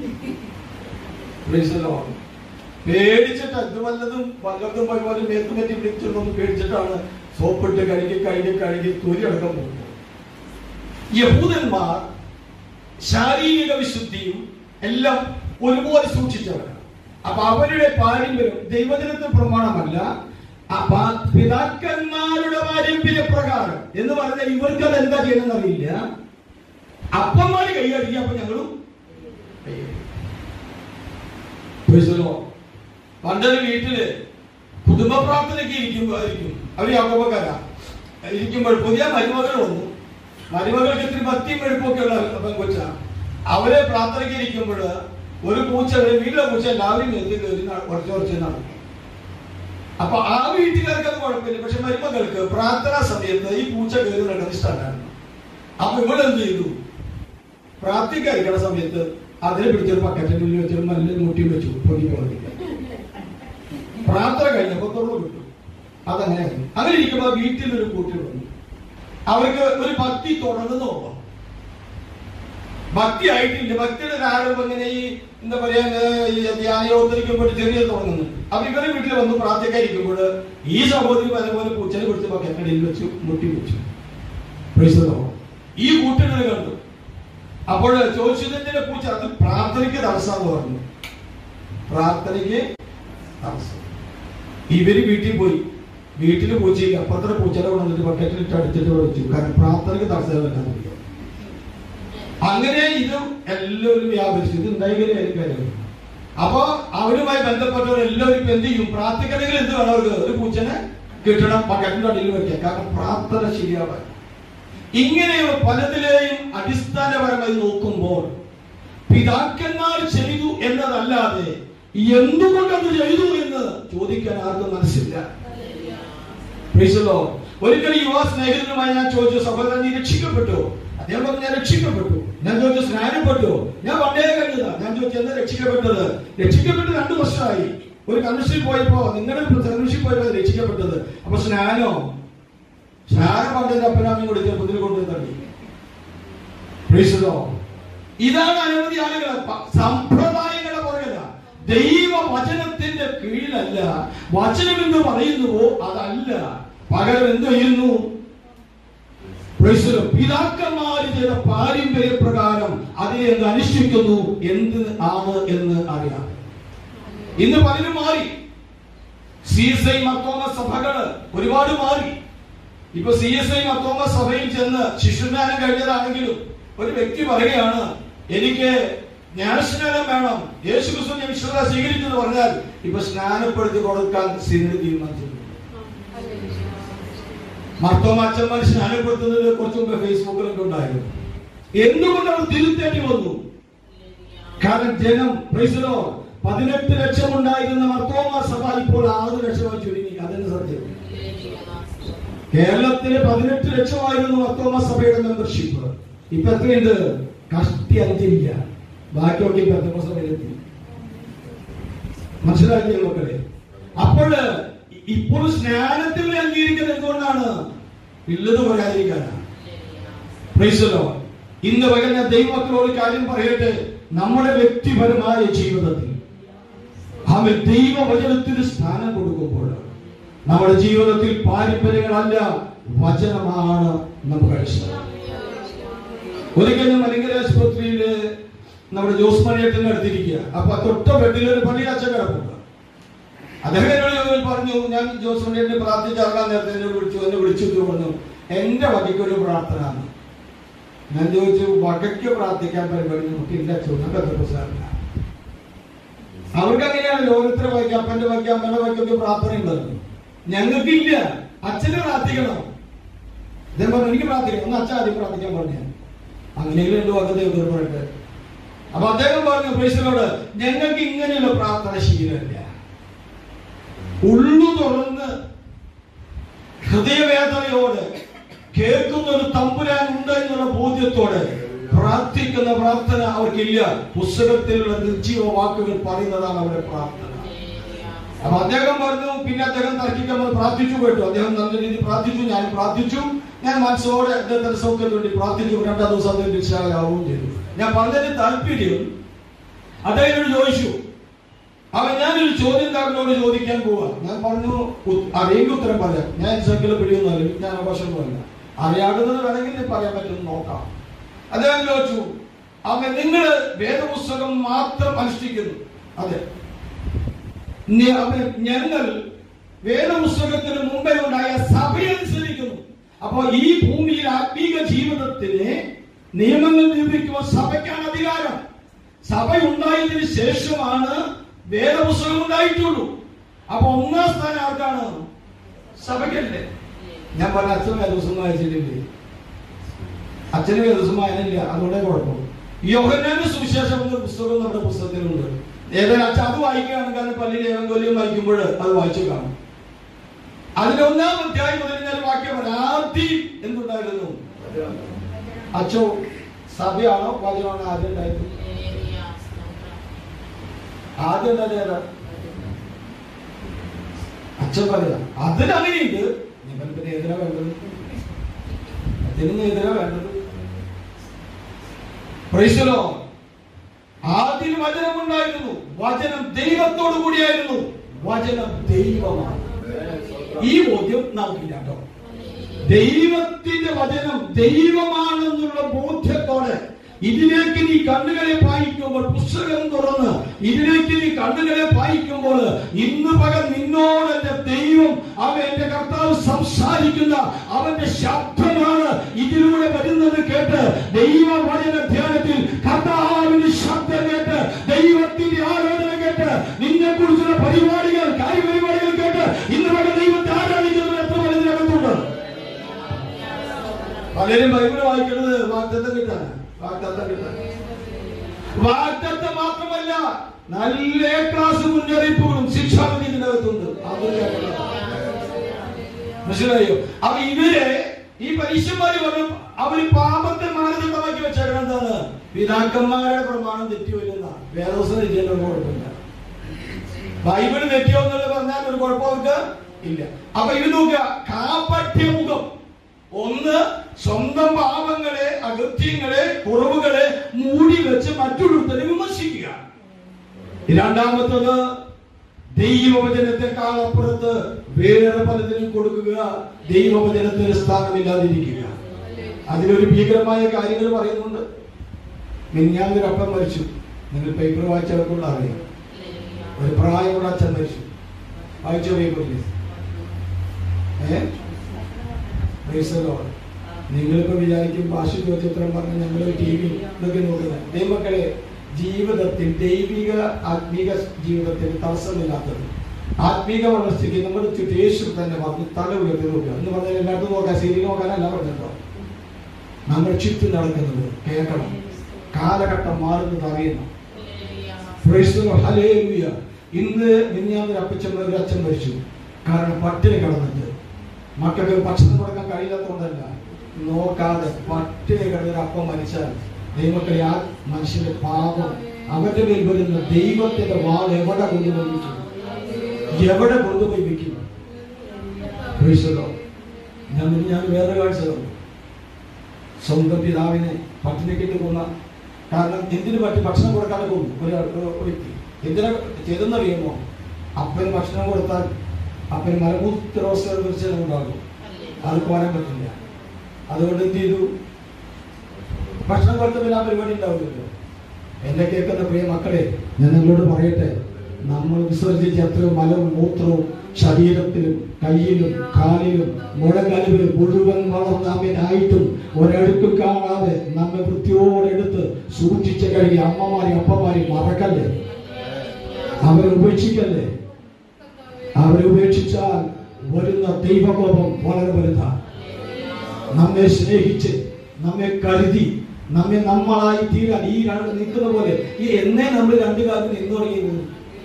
പേടിച്ചിട്ട് അത് വല്ലതും വല്ലതും പോലെ മേത്ത് പറ്റി പിടിച്ചൊന്നും പേടിച്ചിട്ടാണ് സോപ്പിട്ട് കഴുകി കഴുകി കഴുകി തൊലി അടക്കം പോകുന്നത്. യഹൂദന്മാർ ശാരീരിക വിശുദ്ധിയും എല്ലാം ഒരുപോലെ സൂക്ഷിച്ചവരാണ്. അപ്പൊ അവരുടെ പാരമ്പര്യം ദൈവജനത്തിന് പ്രമാണമല്ല, പിതാക്കന്മാരുടെ പാരമ്പര്യ പ്രകാരം എന്ന് പറഞ്ഞാൽ ഇവർക്ക് അത് എന്താ ചെയ്യണമെന്ന് അറിയില്ല. അപ്പന്മാര് കൈകഴുകി, അപ്പൊ ഞങ്ങളും പണ്ടൊരു വീട്ടില് കുടുംബ പ്രാർത്ഥനയ്ക്ക് ഇരിക്കുമ്പോയിരിക്കും അവര് യാക്കോബക്കാരാ ഇരിക്കുമ്പോൾ പുതിയ മരുമകൾ വന്നു. മരുമകൾക്ക് ഇത്തിരി ഭക്തിയും വെളുപ്പൊക്കെ ഉള്ള പെൺകൊച്ച. അവരെ പ്രാർത്ഥനയ്ക്ക് ഇരിക്കുമ്പോൾ ഒരു പൂച്ച, വീട്ടിലെ പൂച്ച എല്ലാവരും എത്തി കയറി കുറച്ച് കുറച്ച് നടക്കും. അപ്പൊ ആ വീട്ടുകാർക്ക് അത് കുഴപ്പമില്ല. പക്ഷെ മരുമകൾക്ക് പ്രാർത്ഥനാ സമയത്ത് ഈ പൂച്ച കയറി നടക്കുന്ന ഇഷ്ടമാണ്. അപ്പൊ ഇവളെന്ത് ചെയ്തു? പ്രാർത്ഥിക്കാതിരിക്കുന്ന സമയത്ത് അതിനെ പിടിച്ചൊരു പക്കറ്റിന്റെ ഉള്ളിൽ വെച്ചൊരു നല്ല മുട്ടി വെച്ചു പൊടി പ്രവർത്തിക്കാൻ. പ്രാർത്ഥന കഴിഞ്ഞപ്പോ തുറന്നു കിട്ടും. അതങ്ങനെ അങ്ങനെ ഇരിക്കുമ്പോ വീട്ടിലൊരു കൂട്ടി വന്നു. അവർക്ക് ഒരു ഭക്തി തുടങ്ങുന്നു. ഭക്തി ആയിട്ടില്ല. ഭക്തിയുടെ ഒരു ആരംഭം ഇങ്ങനെ ഈ എന്താ പറയാ ഈ ധ്യാനയോദ്ധരിക്കുമ്പോൾ ചെറിയ തുടങ്ങുന്നു. അപ്പൊ ഇവരുടെ വീട്ടിൽ വന്ന് പ്രാർത്ഥിക്കാതിരിക്കുമ്പോൾ ഈ സഹോദരി പലപോലെ പൂച്ചനെ പിടിച്ച് പക്കറ്റിൽ വെച്ചു മുട്ടി വെച്ചു. ഈ കൂട്ടിനെ കണ്ടു. അപ്പോൾ ചോദിച്ചതിന്റെ പൂച്ച അത് പ്രാർത്ഥനയ്ക്ക് തടസ്സാന്ന് പറഞ്ഞു. പ്രാർത്ഥനയ്ക്ക് തടസ്സം. ഇവര് വീട്ടിൽ പോയി. വീട്ടില് പൂച്ചയില്ല. അപ്പുറത്തെ പൂച്ചനെ കൊണ്ടുവന്നിട്ട് ബക്കറ്റിലിട്ട് അടിച്ചിട്ട് വെച്ചു. കാരണം പ്രാർത്ഥനയ്ക്ക് തടസ്സം. അങ്ങനെ ഇത് എല്ലാവരും വ്യാപരിച്ചു. ഇത് ഉണ്ടായിക്കാരും. അപ്പൊ അവരുമായി ബന്ധപ്പെട്ടവർ എല്ലാവരും എന്ത് ചെയ്യും? പ്രാർത്ഥിക്കണമെങ്കിൽ എന്ത് വേണം? അവർക്ക് ഒരു പൂച്ചനെ കിട്ടണം, ബക്കറ്റിന്റെ അടിയിൽ വെക്കാം. കാരണം പ്രാർത്ഥന ശരിയാവാൻ. ഇങ്ങനെയുള്ള പലതിലെയും അടിസ്ഥാനപരമായി നോക്കുമ്പോൾ പിതാക്കന്മാർ ചെയ്തു എന്നതല്ലാതെ എന്തുകൊണ്ടത് ചെയ്തു എന്ന് ചോദിക്കാൻ ആർക്കും മനസ്സില്ല. ഒരിക്കലും യുവാ സ്നേഹിതനുമായി ഞാൻ ചോദിച്ചു, സഹോദരൻ നീ രക്ഷിക്കപ്പെട്ടു? അദ്ദേഹം പറഞ്ഞു ഞാൻ രക്ഷിക്കപ്പെട്ടു. ഞാൻ ചോദിച്ചു സ്നാനപ്പെട്ടു? ഞാൻ പണ്ടേ കഴിഞ്ഞതാ. ഞാൻ ചോദിച്ചു എന്താ രക്ഷിക്കപ്പെട്ടത്? രക്ഷിക്കപ്പെട്ട് രണ്ടു വർഷമായി. ഒരു കൺവെൻഷനിൽ പോയപ്പോ നിങ്ങളുടെ കൺവെൻഷനിൽ പോയപ്പോ രക്ഷിക്കപ്പെട്ടത്. അപ്പൊ സ്നാനോ? സ്നാനം പണ്ടതിന്റെ അപ്പനാമ്മയും കൂടി ചെറുപ്പത്തിൽ കൊണ്ടുപോയി തള്ളി. ഇതാണ് അനവധി ആളുകൾ സമ്പ്രദായങ്ങളെ പുറകല്ല. ദൈവവചനത്തിന്റെ കീഴിലല്ല. വചനം എന്ന് പറയുന്നുവോ അതല്ല. പകരം എന്ത് ചെയ്യുന്നു? പിതാക്കന്മാർ ചെയ്ത പാരമ്പര്യ പ്രകാരം അതിനെ എന്ത് അനുഷ്ഠിക്കുന്നു, എന്ത് ആണ് എന്ന് അറിയാം. ഇന്ന് പലരും മാറി. സി എസ് ഐ മർത്തോമ സഭകള് ഒരുപാട് മാറി. ഇപ്പൊ സി എസ് ഐ മർത്തോമ സഭയിൽ ചെന്ന് ശിശുസ്നാനം കഴിഞ്ഞതാണെങ്കിലും ഒരു വ്യക്തി പറയുകയാണ് എനിക്ക് ജ്ഞാനസ്നാനം വേണം, യേശു ക്രിസ്തു ഞാൻ വിശ്വാസം സ്വീകരിച്ചു എന്ന് പറഞ്ഞാൽ ഇപ്പൊ സ്നാനപ്പെടുത്തി കൊടുക്കാൻ സിനഡ് തീരുമാനിച്ചിട്ടുണ്ട്. മർത്തോമ അച്ഛന്മാർ സ്നാനപ്പെടുത്തുന്നത് കുറച്ചു മുമ്പ് ഫേസ്ബുക്കിലൊക്കെ ഉണ്ടായിരുന്നു. എന്തുകൊണ്ട് അവർ തിരുത്തേണ്ടി വന്നു? കാരണം ജനം പ്രൈസലോ പതിനെട്ട് ലക്ഷം ഉണ്ടായിരുന്ന മർത്തോമ സഭ ഇപ്പോൾ ആറ് ലക്ഷമായി ചുരുങ്ങി. അതിന് സത്യം. കേരളത്തിലെ പതിനെട്ട് ലക്ഷമായിരുന്നു മർത്തോമ സഭയുടെ മെമ്പർഷിപ്പ്. ഇപ്പൊ എത്രയുണ്ട്? കഷ്ടി അഞ്ചില്ല. ബാക്കിയൊക്കെ പെന്തക്കോസ്ത് സഭയിലെത്തി. മനസ്സിലാക്കിയ മക്കളെ? അപ്പോൾ ഇപ്പോൾ സ്നാനത്തിൽ അംഗീകരിക്കുന്നത് എന്തുകൊണ്ടാണ്? ഇല്ലത് പറയാതിരിക്കാനാണ്. ഇന്ന് പകൽ ഞാൻ ദൈവമക്കളോട് കാര്യം പറയട്ടെ. നമ്മുടെ വ്യക്തിപരമായ ജീവിതത്തിൽ അവൻ ദൈവവചനത്തിന് സ്ഥാനം കൊടുക്കുമ്പോൾ നമ്മുടെ ജീവിതത്തിൽ പാരമ്പര്യങ്ങളല്ല, വചനമാണ് നമുക്ക് ആവശ്യം. ഒരിക്കൽ ഞാൻ മലങ്കര ആശുപത്രിയില് നമ്മുടെ ജോസ് മണിയേട്ടന്റെ അടുത്തിരിക്കുക. അപ്പൊ തൊട്ട ബെഡിൽ ഒരു പള്ളി അച്ഛൻ കിടപ്പുണ്ട്. അദ്ദേഹം എന്നോട് പറഞ്ഞു, ഞാൻ ജോസ് മണിയേട്ടനെ പ്രാർത്ഥിച്ചിറങ്ങാൻ നേരത്തെ എന്നോട് വിളിച്ചു എന്നെ വിളിച്ചു പറഞ്ഞു എന്റെ വകയ്ക്കൊരു പ്രാർത്ഥന. ഞാൻ ചോദിച്ചു വകയ്ക്ക് പ്രാർത്ഥിക്കാൻ പരിപാടി നമുക്കില്ല. ചോദിക്കാൻ അവർക്ക് അങ്ങനെയാണ്. ലോകത്തിന് വയ്ക്കാം, അപ്പന്റെ വയ്ക്കാം, അമ്മയുടെ വയ്ക്കൊക്കെ പ്രാർത്ഥന ഉണ്ടെന്ന്. ഞങ്ങൾക്കില്ല. അച്ഛനെ പ്രാർത്ഥിക്കണം. അദ്ദേഹം പറഞ്ഞു എനിക്ക് പ്രാർത്ഥിക്കണം. ഒന്ന് അച്ഛൻ ആദ്യം പ്രാർത്ഥിക്കാൻ പറഞ്ഞു. അങ്ങനെയെങ്കിലും എന്റെ വക ദൈവത്തിന് പറയട്ടെ. അപ്പൊ അദ്ദേഹം പറഞ്ഞു പ്രേക്ഷകരോട് ഞങ്ങൾക്ക് ഇങ്ങനെയുള്ള പ്രാർത്ഥന ശീലമില്ല. ഉള്ളു തുറന്ന് ഹൃദയവേദനയോടെ കേൾക്കുന്ന ഒരു തമ്പുരാൻ ഉണ്ട് എന്നുള്ള ബോധ്യത്തോടെ പ്രാർത്ഥിക്കുന്ന പ്രാർത്ഥന അവർക്കില്ല. പുസ്തകത്തിലുള്ള നിർജീവ വാക്കുകൾ പറയുന്നതാണ് അവരുടെ പ്രാർത്ഥന. അപ്പൊ അദ്ദേഹം പറഞ്ഞു, പിന്നെ അദ്ദേഹം തർക്കിക്കാൻ പ്രാർത്ഥിച്ചു കേട്ടു. അദ്ദേഹം നല്ല രീതിയിൽ പ്രാർത്ഥിച്ചു, ഞാൻ പ്രാർത്ഥിച്ചു. ഞാൻ മനസ്സോടെ അദ്ദേഹത്തിന്റെ സൗഖ്യത്തിന് വേണ്ടി പ്രാർത്ഥിച്ചു. രണ്ടാം ദിവസം അദ്ദേഹം രക്ഷാകരാവുകയും ചെയ്തു. ഞാൻ പറഞ്ഞതിന് താല്പര്യം അദ്ദേഹത്തോട് ചോദിച്ചു. അവൻ ഞാനൊരു ചോദ്യം താങ്കളോട് ചോദിക്കാൻ പോവാ. ഞാൻ പറഞ്ഞു അറിയെങ്കിൽ ഉത്തരം പറയാം. ഞാൻ സൈക്കിളിൽ പിടിയൊന്നുമല്ല, ഞാൻ അവകാശമൊന്നുമല്ല. അറിയാവുന്നത് വേണമെങ്കിൽ പറയാൻ പറ്റുമെന്ന് നോക്കാം. അദ്ദേഹം ചോദിച്ചു, അവൻ നിങ്ങൾ വേദപുസ്തകം മാത്രം അനുഷ്ഠിക്കുന്നു? അതെ. ഞങ്ങൾ വേദപുസ്തകത്തിന് മുമ്പേ ഉണ്ടായ സഭയനുസരിക്കുന്നു. അപ്പൊ ഈ ഭൂമിയിൽ ആത്മീക ജീവിതത്തിന് നിയമങ്ങൾ നിർമ്മിക്കുമ്പോൾ സഭയ്ക്കാണ് അധികാരം. സഭ ഉണ്ടായതിനു ശേഷമാണ് വേദപുസ്തകം ഉണ്ടായിട്ടുള്ളൂ. അപ്പൊ ഒന്നാം സ്ഥാനം ആർക്കാണ്? സഭയ്ക്കല്ലേ. ഞാൻ പറഞ്ഞ അച്ഛൻ വേദപുസ്തകം വായിച്ചിട്ടില്ലേ? അച്ഛന് വേദപുസ്തകം വായനയില്ല, അതുകൊണ്ടേ കുഴപ്പം. യോഹന്നാന്റെ സുവിശേഷം എന്ന പുസ്തകം നമ്മുടെ പുസ്തകത്തിലുണ്ട്. ഏതായാലും അച്ഛൻ അത് വായിക്കുകയാണ്. കാരണം പള്ളിയിൽ ഏവങ്കോല്യം വായിക്കുമ്പോൾ അത് വായിച്ചു കാണും. അതിലൊന്നാം അധ്യായം മുതൽ ഞാൻ വാക്യം ആദ്യം എന്തുണ്ടായിരുന്നു? അച്ചോ സഭയാണോ വചനമാണോ ആദ്യം ഉണ്ടായത്? ആദ്യം ഉണ്ടായത് അച്ഛൻ പറയാ അതിനങ്ങനെയുണ്ട്. നിങ്ങൾ പിന്നെ എതിരാ വേണ്ടത്? അതിന് എതിരാ വേണ്ടത്? പ്രൈസലോ ആദ്യം വചനം ഉണ്ടായിരുന്നു. വചനം ദൈവത്തോടു കൂടിയായിരുന്നു. വചനം ദൈവമാണ്. ഈ ബോധ്യം നമുക്കില്ല കേട്ടോ. ദൈവത്തിന്റെ വചനം ദൈവമാണെന്നുള്ള ബോധ്യത്തോടെ ഇതിലേക്ക് നീ കണ്ണുകളെ പായിക്കുമ്പോൾ, പുസ്തകം തുറന്ന് ഇതിലേക്ക് നീ കണ്ണുകളെ പായിക്കുമ്പോൾ, ഇന്ന് പകൽ നിന്നോട് എന്റെ ദൈവം, അവൻ എന്റെ കർത്താവ് സംസാരിക്കുന്ന അവന്റെ ശബ്ദമാണ് ഇതിലൂടെ വരുന്നത് കേട്ട് ദൈവവചന ധ്യാനത്തിൽ കർത്താവിന്റെ ശബ്ദം കേട്ട്, ദൈവത്തിന്റെ ആലോചന കേട്ട്, നിന്നെ കുറിച്ചുള്ള പരിപാടികൾ, കാര്യപരിപാടികൾ കേട്ട് ഇന്ന് പകൽ ദൈവത്തെ ആരാധിക്കുന്നത് എത്ര മനസ്സിനകത്തുണ്ട്? പലരും ബൈബിൾ വായിക്കുന്നത് വാഗ്ദത്തം കിട്ടാൻ, വാഗ്ദത്തം കിട്ടാൻ. വാഗ്ദത്തം മാത്രമല്ല, നല്ല ക്ലാസ് മുന്നറിയിപ്പുകളും ശിക്ഷാവിധി ഇതിനകത്തുണ്ട്. മനസ്സിലായോ? അപ്പൊ ഇവരെ ഈ പരീക്ഷന്മാര് പറഞ്ഞു അവര് പാപത്തെ മാനദണ്ഡമാക്കി വെച്ചേക്കണം. എന്താണ്? പിതാക്കന്മാരുടെ പ്രമാണം തെറ്റി വരുന്ന വേദോസം തെറ്റിയാലും കുഴപ്പമില്ല, ബൈബിള് തെറ്റിയോ എന്നുള്ളത് പറഞ്ഞാൽ ഒരു കുഴപ്പമൊക്കെ ഇല്ല. അപ്പൊ ഇത് നോക്കുക, കാപട്യമുഖം. ഒന്ന്, സ്വന്തം പാപങ്ങളെ, അകൃത്യങ്ങളെ, കുറവുകളെ മൂടി വെച്ച് മറ്റൊരുത്തരെ വിമർശിക്കുക. രണ്ടാമത്തത്, ദൈവവചനത്തെക്കാൾ അപ്പുറത്ത് വേറെ പലതിനും കൊടുക്കുക, ദൈവവചനത്തിന് സ്ഥാനമില്ലാതിരിക്കുക. അതിലൊരു ഭീകരമായ കാര്യങ്ങൾ പറയുന്നുണ്ട്. മിനിഞ്ഞാന്നൊരു അപ്പം മരിച്ചു. നിങ്ങൾ പേപ്പർ വായിച്ചവർക്കുള്ള അറിയാം. ഒരു പ്രായമുള്ള അച്ഛൻ മരിച്ചു. വായിച്ചോ പേപ്പറിൽ? ഏ നിങ്ങളിപ്പോ വിചാരിക്കും ഭാഷ ചിത്രം പറഞ്ഞ് ഞങ്ങൾ ടി വി ഇതൊക്കെ നോക്കുന്നത്. ദൈവമക്കളെ, ജീവിതത്തിൽ ദൈവിക ആത്മീക ജീവിതത്തിൽ തടസ്സമില്ലാത്തത്, ആത്മീക വളർച്ചയ്ക്ക് നമ്മുടെ യേശു തന്നെ പറഞ്ഞു തല ഉയർത്തി നോക്കുക എന്ന് പറഞ്ഞാൽ എല്ലായിടത്തും നോക്കാൻ, സീരിയൽ നോക്കാനല്ല പറഞ്ഞോ. നമ്മൾ ചുറ്റും നടക്കുന്നത് കേൾക്കണം, കാലഘട്ടം മാറുന്നത് അറിയണം. ഇന്ന് മിനിഞ്ഞാന്നൊരു അപ്പച്ചൻ ഒരു അച്ഛൻ മരിച്ചു. കാരണം പട്ടിണി കിടന്നിട്ട്, മക്കൾക്ക് ഭക്ഷണം കൊടുക്കാൻ കഴിയാത്തതുകൊണ്ടല്ല, നോക്കാതെ പട്ടിണി കിടന്നൊരു അപ്പം മരിച്ചാൽ ദൈവമക്കളെ ആ മനുഷ്യന്റെ പാപം, അവരുടെ മേൽ വരുന്ന ദൈവത്തിന്റെ വാൾ എവിടെ കൊണ്ടുപോയി വെക്കും? എവിടെ കൊണ്ടുപോയി വെക്കും? ഞാൻ ഞാൻ വേറെ കാഴ്ച തന്നു. സ്വന്തം പിതാവിനെ പട്ടിണിക്കിട്ട് കൊന്ന, കാരണം എന്തിനു പറ്റി ഭക്ഷണം കൊടുക്കാതെ കൊന്നു ഒരു വ്യക്തി. എന്തിനാ ചെയ്തെന്നറിയുമോ? അപ്പന് ഭക്ഷണം കൊടുത്താൽ അപ്പന് മലമൂത്രോത്സവം ഉണ്ടാകും, അത് പോരാൻ പറ്റില്ല. അതുകൊണ്ട് എന്ത് ചെയ്തു? ഭക്ഷണം കൊടുത്ത പിന്നെ ആ പരിപാടി ഉണ്ടാവില്ലല്ലോ. എന്നെ കേൾക്കുന്ന പ്രിയ മക്കളെ, ഞാൻ നിങ്ങളോട് പറയട്ടെ, നമ്മൾ വിസർജിച്ച എത്രയോ മലവും മൂത്രവും ശരീരത്തിലും കയ്യിലും കാലിലും മുഴങ്കാലിലും മുഴുവൻ വളർന്നാമേനായിട്ടും ഒരടുക്കും കാണാതെ നമ്മെ വൃത്തിയോടെടുത്ത് സൂക്ഷിച്ച കഴുകി അമ്മമാരെ അപ്പമാരെ മറക്കല്ലേ, അവരെ ഉപേക്ഷിക്കല്ലേ. അവരെ ഉപേക്ഷിച്ചാൽ വരുന്ന ദൈവകോപം വളരെ വലുതാണ്. നമ്മെ സ്നേഹിച്ച് നമ്മെ കരുതി നമ്മെ നമ്മളായി തീരാൻ ഈ രണ്ട് നിൽക്കുന്ന പോലെ ഈ എന്നെ നമ്മൾ രണ്ടു കാലത്ത് നിന്ന് തുടങ്ങിയത്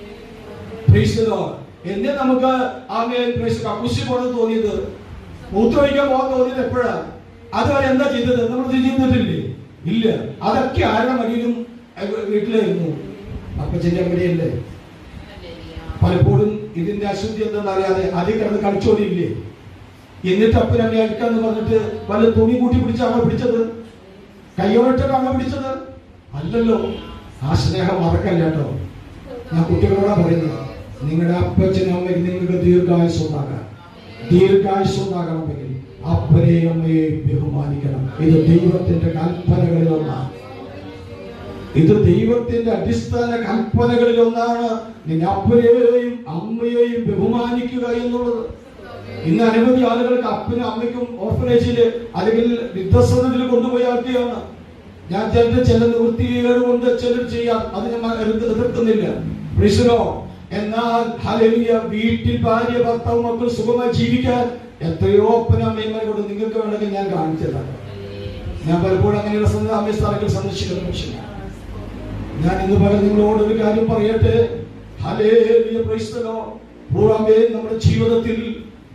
എന്നെ നമുക്ക് കക്കുശി പോകാൻ തോന്നിയത്, മൂത്രമൊഴിക്കാൻ പോകാൻ തോന്നിയത് എപ്പോഴാണ്? അതുവരെ എന്താ ചെയ്തത്? നമ്മൾ ചെയ്തിട്ടില്ലേ? ഇല്ല. അതൊക്കെ ആരുടെ മടിയിലും വീട്ടിലായിരുന്നു, അപ്പച്ചന്റെ മടിയല്ലേ. പലപ്പോഴും ഇതിന്റെ അശുദ്ധി എന്താണെന്ന് അറിയാതെ അതിൽ കിടന്ന് കളിച്ചോടിയില്ലേ? എന്നിട്ട് അപ്പനമ്മ അടിക്കാന്ന് പറഞ്ഞിട്ട് വല്ല തുണി കൂട്ടി പിടിച്ചാണോ പിടിച്ചത്? കയ്യോട്ടിട്ടാണോ പിടിച്ചത്? അല്ലല്ലോ. ആ സ്നേഹം മറക്കല്ല കേട്ടോ. ഞാൻ കുട്ടികളോടാ പറയുന്നത്, നിങ്ങളുടെ അപ്പച്ചനും അമ്മയ്ക്ക് നിങ്ങൾക്ക് ദീർഘായുസ് ഉണ്ടാകാൻ ദീർഘായുസ് ഉണ്ടാകണമെങ്കിൽ അപ്പനെയും അമ്മയെയും ബഹുമാനിക്കണം. ഇത് ദൈവത്തിന്റെ കൽപ്പനകളിൽ ഒന്നാണ്. ഇത് ദൈവത്തിന്റെ അടിസ്ഥാന കൽപ്പനകളിൽ ഒന്നാണ്. നിന്റെ അപ്പനെയും അമ്മയെയും ബഹുമാനിക്കുക എന്നുള്ളത്. ഇന്ന് അനവധി ആളുകൾക്ക് അപ്പനും അമ്മയ്ക്കും ഓർഫനേജില് അല്ലെങ്കിൽ വൃദ്ധസദനത്തിൽ കൊണ്ടുപോയി ആക്കുകയാണ്. ഞാൻ ചിലർ ചില നിവൃത്തികൾ കൊണ്ട് ചിലർ ചെയ്യാം, അത് ഞാൻ എതിർക്കുന്നില്ല. എന്നാൽ ഹല്ലേലൂയ, വീട്ടിൽ ഭാര്യ ഭർത്താവ് മക്കൾ സുഖമായി ജീവിക്കാൻ എത്രയോ അപ്പനും അമ്മയന്മാരെ കൊണ്ട് നിങ്ങൾക്ക് വേണമെങ്കിൽ ഞാൻ കാണിച്ചതാണ്. ഞാൻ പലപ്പോഴും അങ്ങനെയുള്ള അമ്മ സ്ഥാനങ്ങൾ സന്ദർശിക്കുന്ന മനുഷ്യനാണ്. ഞാൻ ഇന്ന് പറയാൻ നിങ്ങളോട് ഒരു കാര്യം പറയട്ടെ. Hallelujah, praise the Lord. നമ്മുടെ ജീവിതത്തിൽ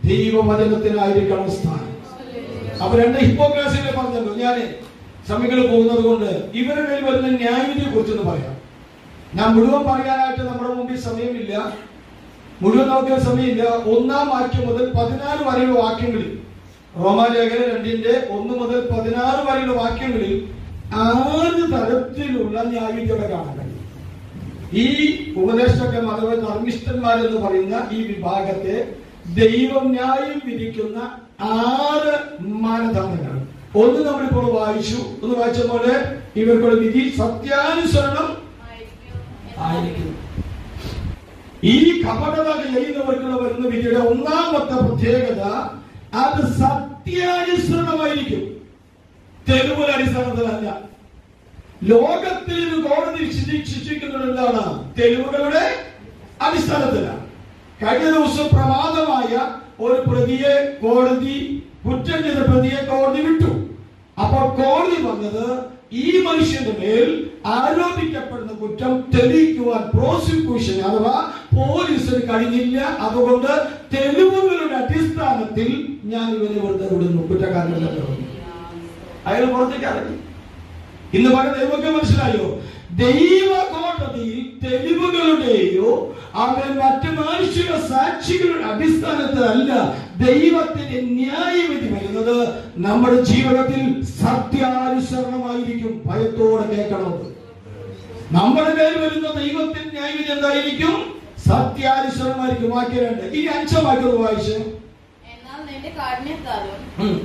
ദൈവവചനത്തിനായിരിക്കണം സ്ഥാനം. അപ്പൊ രണ്ട് ഹിപ്പോക്രാസികളെ പറഞ്ഞല്ലോ. ഞാൻ സമയങ്ങൾ പോകുന്നത് കൊണ്ട് ഇവരുടെ മേൽ വരുന്ന ന്യായവിധിയെ കുറിച്ചൊന്ന് പറയാം. ഞാൻ മുഴുവൻ പറയാനായിട്ട് നമ്മുടെ മുമ്പിൽ സമയമില്ല, മുഴുവൻ നോക്കാൻ സമയമില്ല. ഒന്നാം വാക്യം മുതൽ പതിനാറ് വരെയുള്ള വാക്യങ്ങളിൽ, റോമാലേഖനം രണ്ടിന്റെ ഒന്ന് മുതൽ പതിനാറ് വരെയുള്ള വാക്യങ്ങളിൽ ആറ് തരത്തിലുള്ള ന്യായവിധികളെ കാണാൻ കഴിയും. ഈ ഉപദേഷ്ടകന്മാർ അഥവാ ധർമ്മിഷ്ഠന്മാരെന്ന് പറയുന്ന ഈ വിഭാഗത്തെ ദൈവം ന്യായം വിധിക്കുന്ന ആറ് മാനദണ്ഡങ്ങൾ. ഒന്ന് നമ്മളിപ്പോൾ വായിച്ചു, ഒന്ന് വായിച്ച പോലെ ഇവർക്കുള്ള വിധി സത്യാനുസരണം ആയിരിക്കും. ഈ കപടത ചെയ്യുന്നവർക്കുള്ള വരുന്ന വിധിയുടെ ഒന്നാമത്തെ പ്രത്യേകത അത് സത്യാനുസരണമായിരിക്കും, തെരുവുകളുടെ അടിസ്ഥാനത്തിലല്ല. ലോകത്തിൽ ഒരു കോടതി ശിക്ഷിക്കുന്നത് എന്താണ്? തെരുവുകളുടെ അടിസ്ഥാനത്തിലാണ്. കഴിഞ്ഞ ദിവസം പ്രമാദമായ ഒരു പ്രതിയെ കോടതി, കുറ്റം ചെയ്ത പ്രതിയെ കോടതി വിട്ടു. അപ്പോൾ കോടതി വന്നത് ഈ മനുഷ്യന്റെ മേൽ ആരോപിക്കപ്പെടുന്ന കുറ്റം തെളിയിക്കുവാൻ പ്രോസിക്യൂഷൻ അഥവാ പോലീസിന് കഴിഞ്ഞില്ല. അതുകൊണ്ട് തെളിവുകളുടെ അടിസ്ഥാനത്തിൽ ഞാൻ ഇവനെ വെറുതെ വിടുന്നു, കുറ്റക്കാരനല്ല. അയാൾ പുറത്തേക്ക് ഇറങ്ങി. ഇന്ന് പല ദൈവമൊക്കെ മനസ്സിലായോ? ദൈവ കോടതിയിൽ തെളിവുകളുടെയോ അവൻ മറ്റു മനുഷ്യ സാക്ഷികളുടെ അടിസ്ഥാനത്തിലല്ല ദൈവത്തിന്റെ ന്യായവിധി വരുന്നത്. നമ്മുടെ ജീവിതത്തിൽ സത്യാനുസരണമായിരിക്കും. ഭയത്തോടെ കേൾക്കണത്. നമ്മുടെ മേൽ വരുന്ന ദൈവത്തിന്റെ ന്യായവിധി എന്തായിരിക്കും? സത്യാനുസരണമായിരിക്കും. വാക്യം രണ്ട്. ഈ അഞ്ചാം വാക്യം വായിച്ച്, നിന്റെ കാഠിന്യത്താലും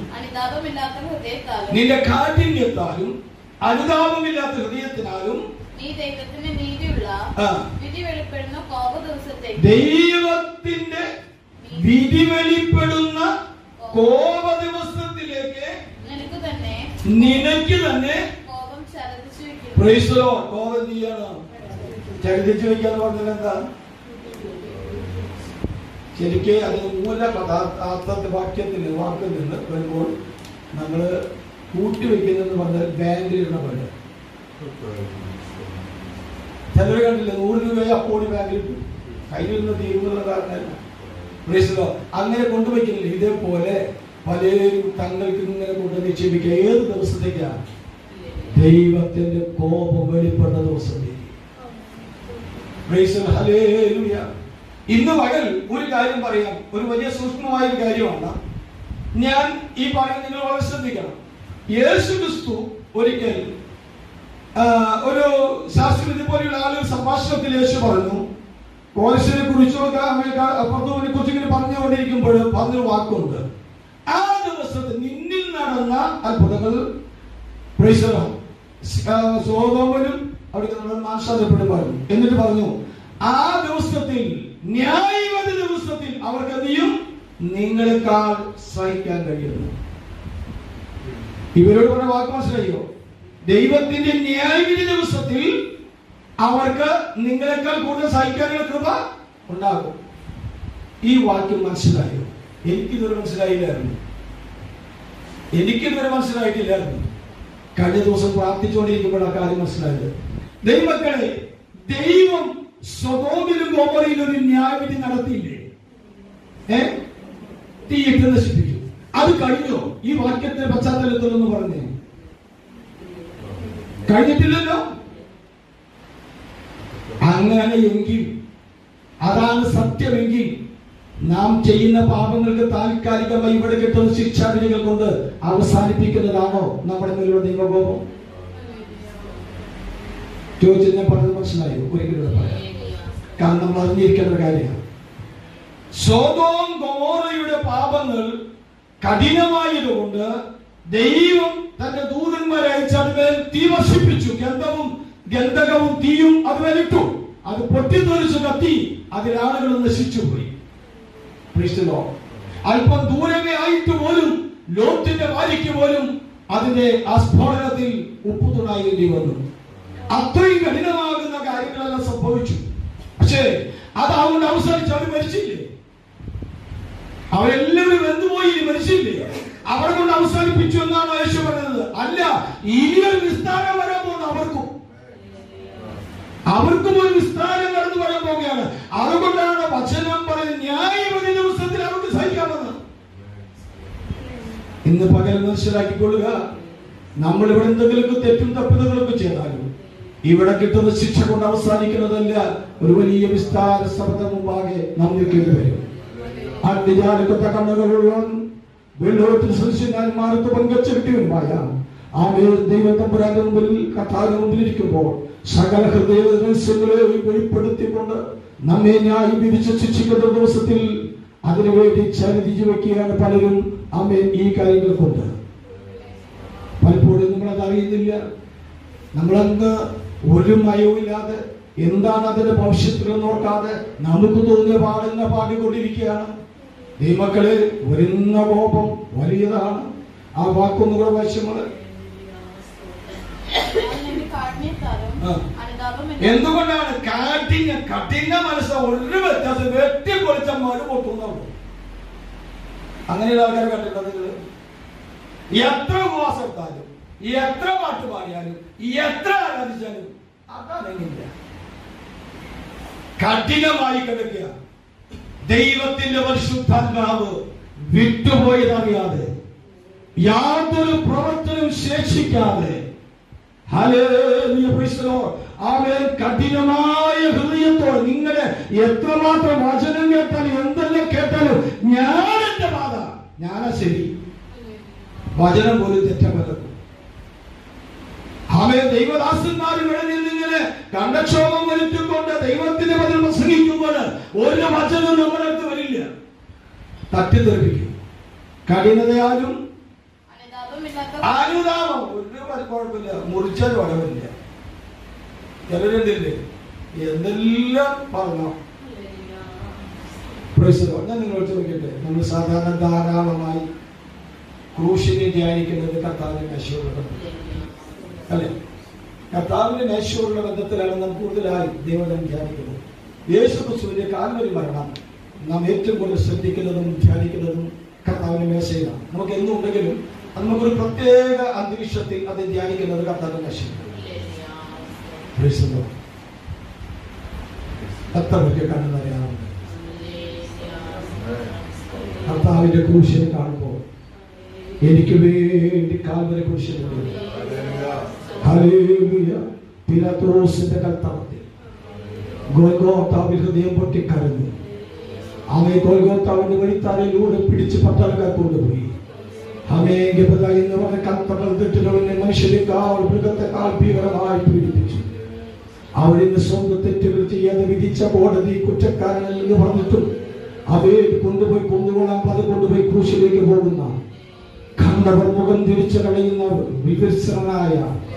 അനുതാപമില്ലാത്ത ഹൃദയത്തിനാലും നീ ദൈവത്തിന്റെ നീതിയുള്ള വിധി വെളിപ്പെടുന്ന കോപ ദിവസത്തേക്ക് ദൈവത്തിന്റെ വിധി വെളിപ്പെടുന്ന കോപ ദിവസത്തിലേക്ക് നിനക്ക് തന്നെ നിനക്ക് തന്നെ കോപം ചലതിച്ചു വെക്കുന്നു. Praise the Lord. കോപം ചെയ്യണം, ചലതിച്ചു വെക്കാന്ന് പറഞ്ഞാൽ എന്താ? ശരിക്ക് അതിന് മൂല പദാർത്ഥ വാക്യത്തിൽ വാക്കിൽ നിന്ന് വരുമ്പോൾ നമ്മള് കൂട്ടിവെക്കുന്നെന്ന് പറഞ്ഞാൽ ബാങ്കിലിരുന്ന പോലെ. ചിലർ കണ്ടില്ല, നൂറ് രൂപയെ അപ്പോൾ ബാങ്കിൽ കയ്യിൽ നിന്ന് തീരുന്നുള്ള കാരണമല്ല. അങ്ങനെ കൊണ്ടുവയ്ക്കുന്നില്ല. ഇതേപോലെ പലരും തങ്ങൾക്ക് ഇങ്ങനെ കൊണ്ട് നിക്ഷേപിക്കുക. ഏത് ദിവസത്തേക്കാണ്? ദൈവത്തിന്റെ കോപം വെളിപ്പെട്ട ദിവസത്തേക്ക്. ഇന്ന് പകൽ ഒരു കാര്യം പറയാം, ഒരു വലിയ സൂക്ഷ്മമായ ഒരു കാര്യമാണ്. ഞാൻ ഈ പറയുന്നത് നിങ്ങൾ വളരെ ശ്രദ്ധിക്കണം. യേശു ക്രിസ്തു ഒരിക്കൽ ഒരു ശാസ്ത്രജ്ഞനെ പോലെയുള്ള ആളുകൾ സംഭാഷണത്തിൽ യേശു പറഞ്ഞു, കോലസിനെ കുറിച്ചോ പർദ്ദുവിനെ കുറിച്ച് ഇങ്ങനെ പറഞ്ഞുകൊണ്ടിരിക്കുമ്പോൾ പറഞ്ഞൊരു വാക്കുണ്ട്. ആ ദിവസത്തിൽ നിന്നിൽ നടന്ന അത്ഭുതങ്ങൾ സോദോമിലും അവിടെ മാനസാന്തരപ്പെട്ടു പറഞ്ഞു. എന്നിട്ട് പറഞ്ഞു, ആ ദിവസത്തിൽ ന്യായവിധി ദിവസത്തിൽ അവർക്ക് എന്തെയും നിങ്ങളെക്കാൾ സഹിക്കാൻ കഴിയുന്നു. ഇവരോട് പറഞ്ഞ വാക്ക് മനസ്സിലായോ? ദൈവത്തിന്റെ ന്യായവിധി ദിവസത്തിൽ അവർക്ക് നിങ്ങളെക്കാൾ കൂടുതൽ സഹിക്കാനുള്ള കൃപ ഉണ്ടാകും. ഈ വാക്യം മനസ്സിലായോ? എനിക്കിതുവരെ മനസ്സിലായില്ലായിരുന്നു. എനിക്കിതുവരെ മനസ്സിലായിട്ടില്ലായിരുന്നു. കഴിഞ്ഞ ദിവസം പ്രാർത്ഥിച്ചുകൊണ്ടിരിക്കുമ്പോൾ ആ കാര്യം മനസ്സിലായത്. ദൈവമക്കളെ, ദൈവം സൊദോമിലും ഗൊമോറയിലും ഒരു ന്യായവിധി നടത്തിയില്ലേ? ഏ തീയിട്ട് നശിപ്പിച്ചു. അത് കഴിഞ്ഞോ? ഈ വാക്യത്തിന്റെ പശ്ചാത്തലത്തിൽ എന്ന് പറഞ്ഞേ കഴിഞ്ഞിട്ടില്ലല്ലോ. അങ്ങനെ എങ്കിൽ, അതാണ് സത്യമെങ്കിൽ, നാം ചെയ്യുന്ന പാപങ്ങൾക്ക് താൽക്കാലികമായി ഇവിടെ കിട്ടുന്ന ശിക്ഷാവിധികൾ കൊണ്ട് അവസാനിപ്പിക്കുന്നതാണോ നമ്മുടെ മേലുള്ള ദൈവകോപം? ചോദിച്ചത് ഞാൻ പറഞ്ഞത് മനസ്സിലായോ? ഒരിക്കലും പറയാം. കാരണം നമ്മൾ അറിഞ്ഞിരിക്കേണ്ട ഒരു കാര്യമാണ്. സൊദോം ഗൊമോറയുടെ പാപങ്ങൾ കഠിനമായതുകൊണ്ട് ദൈവം തന്റെ ദൂതന്മാരെ അയച്ച് അതുമേൽ തീ വർഷിപ്പിച്ചു. ഗന്ധവും ഗന്ധകവും തീയും അതുമേലിട്ടു. അത് പൊട്ടിത്തെറിച്ചു കത്തി അതിലാളുകൾ നശിച്ചുപോയി. അല്പം ദൂരമേ ആയിട്ട് പോലും ലോത്തിന്റെ ഭാര്യയ്ക്ക് പോലും അതിന്റെ ആ സ്ഫോടനത്തിൽ ഉപ്പു തുണായേണ്ടി വന്നു. അത്രയും കഠിനമാകുന്ന കാര്യങ്ങളെല്ലാം സംഭവിച്ചു. പക്ഷേ അത് അതുകൊണ്ട് അവസാനിച്ചു. അവർ മരിച്ചില്ലേ? അവരെല്ലാവരും വെന്തുപോയി, മരിച്ചില്ലേ? അവരെ കൊണ്ട് അവസാനിപ്പിച്ചു എന്നാണ് യേശു പറയുന്നത്. അല്ല, ഇനിയൊരു വിസ്താരം വരാൻ പോകുന്നു. അവർക്കും അവർക്കും ഒരു വിസ്താരം കടന്നു വരാൻ പോവുകയാണ്. അതുകൊണ്ടാണ് വചനം പറയുന്നത് ന്യായവിധി ദിവസത്തിൽ അവർക്ക് സഹിക്കാമെന്ന്. ഇന്ന് പകൽ മനസ്സിലാക്കിക്കൊള്ളുക, നമ്മൾ ഇവിടെ എന്തെങ്കിലുമൊക്കെ തെറ്റും തപ്പുതകളൊക്കെ ചെയ്താലും ഇവിടെ കിട്ടുന്ന ശിക്ഷ കൊണ്ട് അവസാനിക്കുന്നതല്ല. ഒരു വലിയ വിസ്താര സഭയുടെ മുമ്പാകെ നാം നിൽക്കേണ്ടി വരും. അഗ്നിജാലകത്തെ കണ്ണുകളുള്ള വെള്ളോട്ടിൽ സദസ്യന്മാർക്ക് പങ്കെടുത്തിട്ടുമായ ആമേ ദൈവത്തമ്പുരാന്റെ മുമ്പിൽ കർത്താവിന്റെ മുമ്പിൽ ഇരിക്കുമ്പോൾ സകല ഹൃദയ രഹസ്യങ്ങളെ വെളിപ്പെടുത്തിക്കൊണ്ട് നമ്മെ ന്യായം വിധിച്ച് ശിക്ഷിക്കുന്ന ദിവസത്തിൽ അതിനുവേണ്ടി ചരിതിച്ചു വെക്കുകയാണ് പലരും. ആമേ ഈ കാര്യങ്ങൾ കൊണ്ട് പലപ്പോഴും നമ്മളത് അറിയുന്നില്ല. നമ്മളങ്ങ് ഒരു മയവുമില്ലാതെ എന്താണ് അതിന്റെ ഭവിഷ്യത്തിൽ നോക്കാതെ നമുക്ക് തോന്നിയ പാടുന്ന പാടിക്കൊണ്ടിരിക്കുകയാണ്. ദൈവമക്കളെ, വരുന്ന കോപം വലിയതാണ്. ആ വാക്കൊന്നുകൂടെ വശങ്ങള് എന്തുകൊണ്ടാണ് കാട്ടിന് കഠിന മനസ്സ് ഒരു വ്യത്യാസം വെട്ടിപ്പൊളിച്ച മഴ പൊട്ടുന്നുള്ളൂ. അങ്ങനെയുള്ള ആൾക്കാരെ കണ്ടിട്ടുണ്ടോ നിങ്ങള്? എത്ര ഉപവാസം എടുത്താലും എത്ര പാട്ട് പാടിയാലും എത്ര ആരാധിച്ചാലും അതറിയില്ല. കഠിനമായി കിടക്കുക. ദൈവത്തിന്റെ പരിശുദ്ധാത്മാവ് വിട്ടുപോയതറിയാതെ യാതൊരു പ്രവർത്തനവും ശേഷിക്കാതെ അവൻ കഠിനമായ ഹൃദയത്തോടെ നിങ്ങളെ എത്രമാത്രം വചനം കേട്ടാലും എന്തെല്ലാം കേട്ടാലും ഞാൻ എന്റെ ബാധ ഞാനാ ശരി, വചനം പോലും തെറ്റമല്ല. അവൻ ദൈവദാസന്മാരുടെ നിന്നിങ്ങനെ കണ്ടക്ഷോഭം വരുത്തിക്കൊണ്ട് ദൈവത്തിന്റെ വചനം പ്രസംഗിക്കുമ്പോൾ ഒരു വചനം നമ്മുടെ അടുത്ത് വരില്ല, തട്ടിത്തെറിപ്പിക്കും. കഠിനതയാലും അനുതാപം ഒരു കുഴപ്പമില്ല, മുറിച്ചാൽ വളവില്ല. ചിലരെന്തില്ലേ എന്തെല്ലാം പറഞ്ഞോ. ഞാൻ നിങ്ങൾ ചോദിക്കട്ടെ, നമ്മൾ സാധാരണ ധാരാളമായി ക്രൂശിനെ ധ്യാനിക്കുന്നത് കർത്താവിന്റെ മേശയുള്ള ബന്ധം അല്ലെ? കർത്താവിന്റെ മേശയുള്ള ബന്ധത്തിലാണ് നാം കൂടുതലായി ദൈവം ധ്യാനിക്കുന്നത്. യേശു ക്രിസ്തുവിന്റെ കാൽവരി മരണം നാം ഏറ്റവും കൂടുതൽ ശ്രദ്ധിക്കുന്നതും ധ്യാനിക്കുന്നതും കർത്താവിന്റെ മേശയിലാണ്. നമുക്ക് എന്നുണ്ടെങ്കിലും നമുക്കൊരു പ്രത്യേക അന്തരീക്ഷത്തിൽ അത് ധ്യാനിക്കുന്നത് കർത്താവിന്റെ മേശയിലാണ്. എത്ര പേർക്ക് കണ്ടെന്നറിയാറുണ്ട് കർത്താവിന്റെ ക്രൂശിനെ കാണുമ്പോൾ എനിക്ക് വേണ്ടി കാൽവരി ക്രൂശിനെ പിലാത്തോസിന്റെ കർത്താവത്തിൽ ഗോൽഗോത്താവിൽ ഹൃദയം പൊട്ടിക്കരഞ്ഞു. അവയെ ഗോൽഗോത്താവിന്റെ വഴിത്താരയിലൂടെ പിടിച്ച് പട്ടാളക്കാർ കൊണ്ടുപോയി. മനുഷ്യരെക്കാൾ മൃഗത്തെക്കാൾ ഭീകരമായി പീഡിപ്പിച്ചു. അവരിന്ന് സ്വന്തം തെറ്റുകൾ ചെയ്യാതെ വിധിച്ച കോടതി കുറ്റക്കാരനെന്ന് പറഞ്ഞിട്ടും അവയെ കൊണ്ടുപോയി കൊന്നുകൊള്ളാൻ അത് കൊണ്ടുപോയി ക്രൂശിലേക്ക് പോകുന്ന കണ്ടവർ മുഖം തിരിച്ചു കളയുന്ന വികസനായ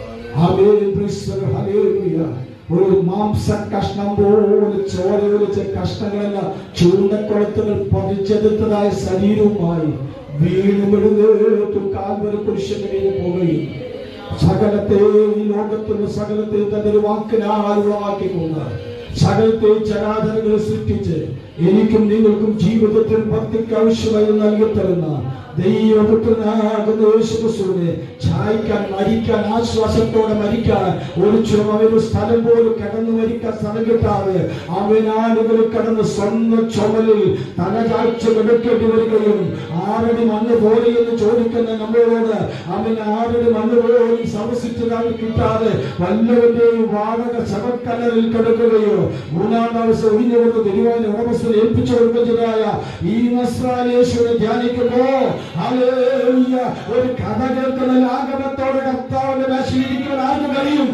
ഒരു മാംസ കഷ്ണം പോലെ ചോരയൊലിച്ച കഷ്ണങ്ങളെല്ലാം ചൂണ്ടക്കുളത്തുകൾ പതിച്ചെടുത്തതായ ശരീരവുമായി വീണുമെഴുന്നേറ്റും കാൽവരി കുരിശിലേക്ക് പോവുകയും സകലത്തെ ഈ ലോകത്തുള്ള സകലത്തെ തന്റെ വാക്കിനാൽ ഉളവാക്കിക്കൊണ്ട് സകലത്തെ ചരാചരങ്ങളെ സൃഷ്ടിച്ച് എനിക്കും നിങ്ങൾക്കും ജീവിതത്തിൽ ഭക്തിക്ക് ആവശ്യമായി നൽകി തരുന്ന ദൈവപുത്രനാകുന്ന യേശുക്രിസ്തുവിനെ ചായ്ക്കാൻ മരിക്കാൻ ആശ്വാസത്തോടെ മരിക്കാൻ ഒരു അവന് സ്ഥലം പോലും കിടന്നു മരിക്കാൻ സ്ഥലം കിട്ടാതെ അവനാളുകൾ കിടന്ന് സ്വന്തം ചുമലിൽ തലചാഴ്ച കിടക്കേണ്ടി വരികയും ആറടി മണ്ണ് പോലെ എന്ന് ചോദിക്കുന്ന നമ്മളോട് അവൻ ആറടി മണ്ണ് പോലും സമസിച്ചതായി കിട്ടാതെ വല്ലവന്റെയും വാടക ശവക്കല്ലറിൽ കിടക്കുകയോ മൂന്നാം ദിവസം ഒഴിഞ്ഞുകൊണ്ട് തിരുവാതിര ഉടമസ്ഥനെ ഏൽപ്പിച്ചു കൊടുക്കുന്നതായ ഈ നസ്രായേശുവിനെ ധ്യാനിക്കുമ്പോ ഒരു കഥ കേൾക്കുന്ന ലാഘവത്തോടെ കർത്താവിന്റെ മേശയിലിരിക്കാൻ ആർക്കും കഴിയും?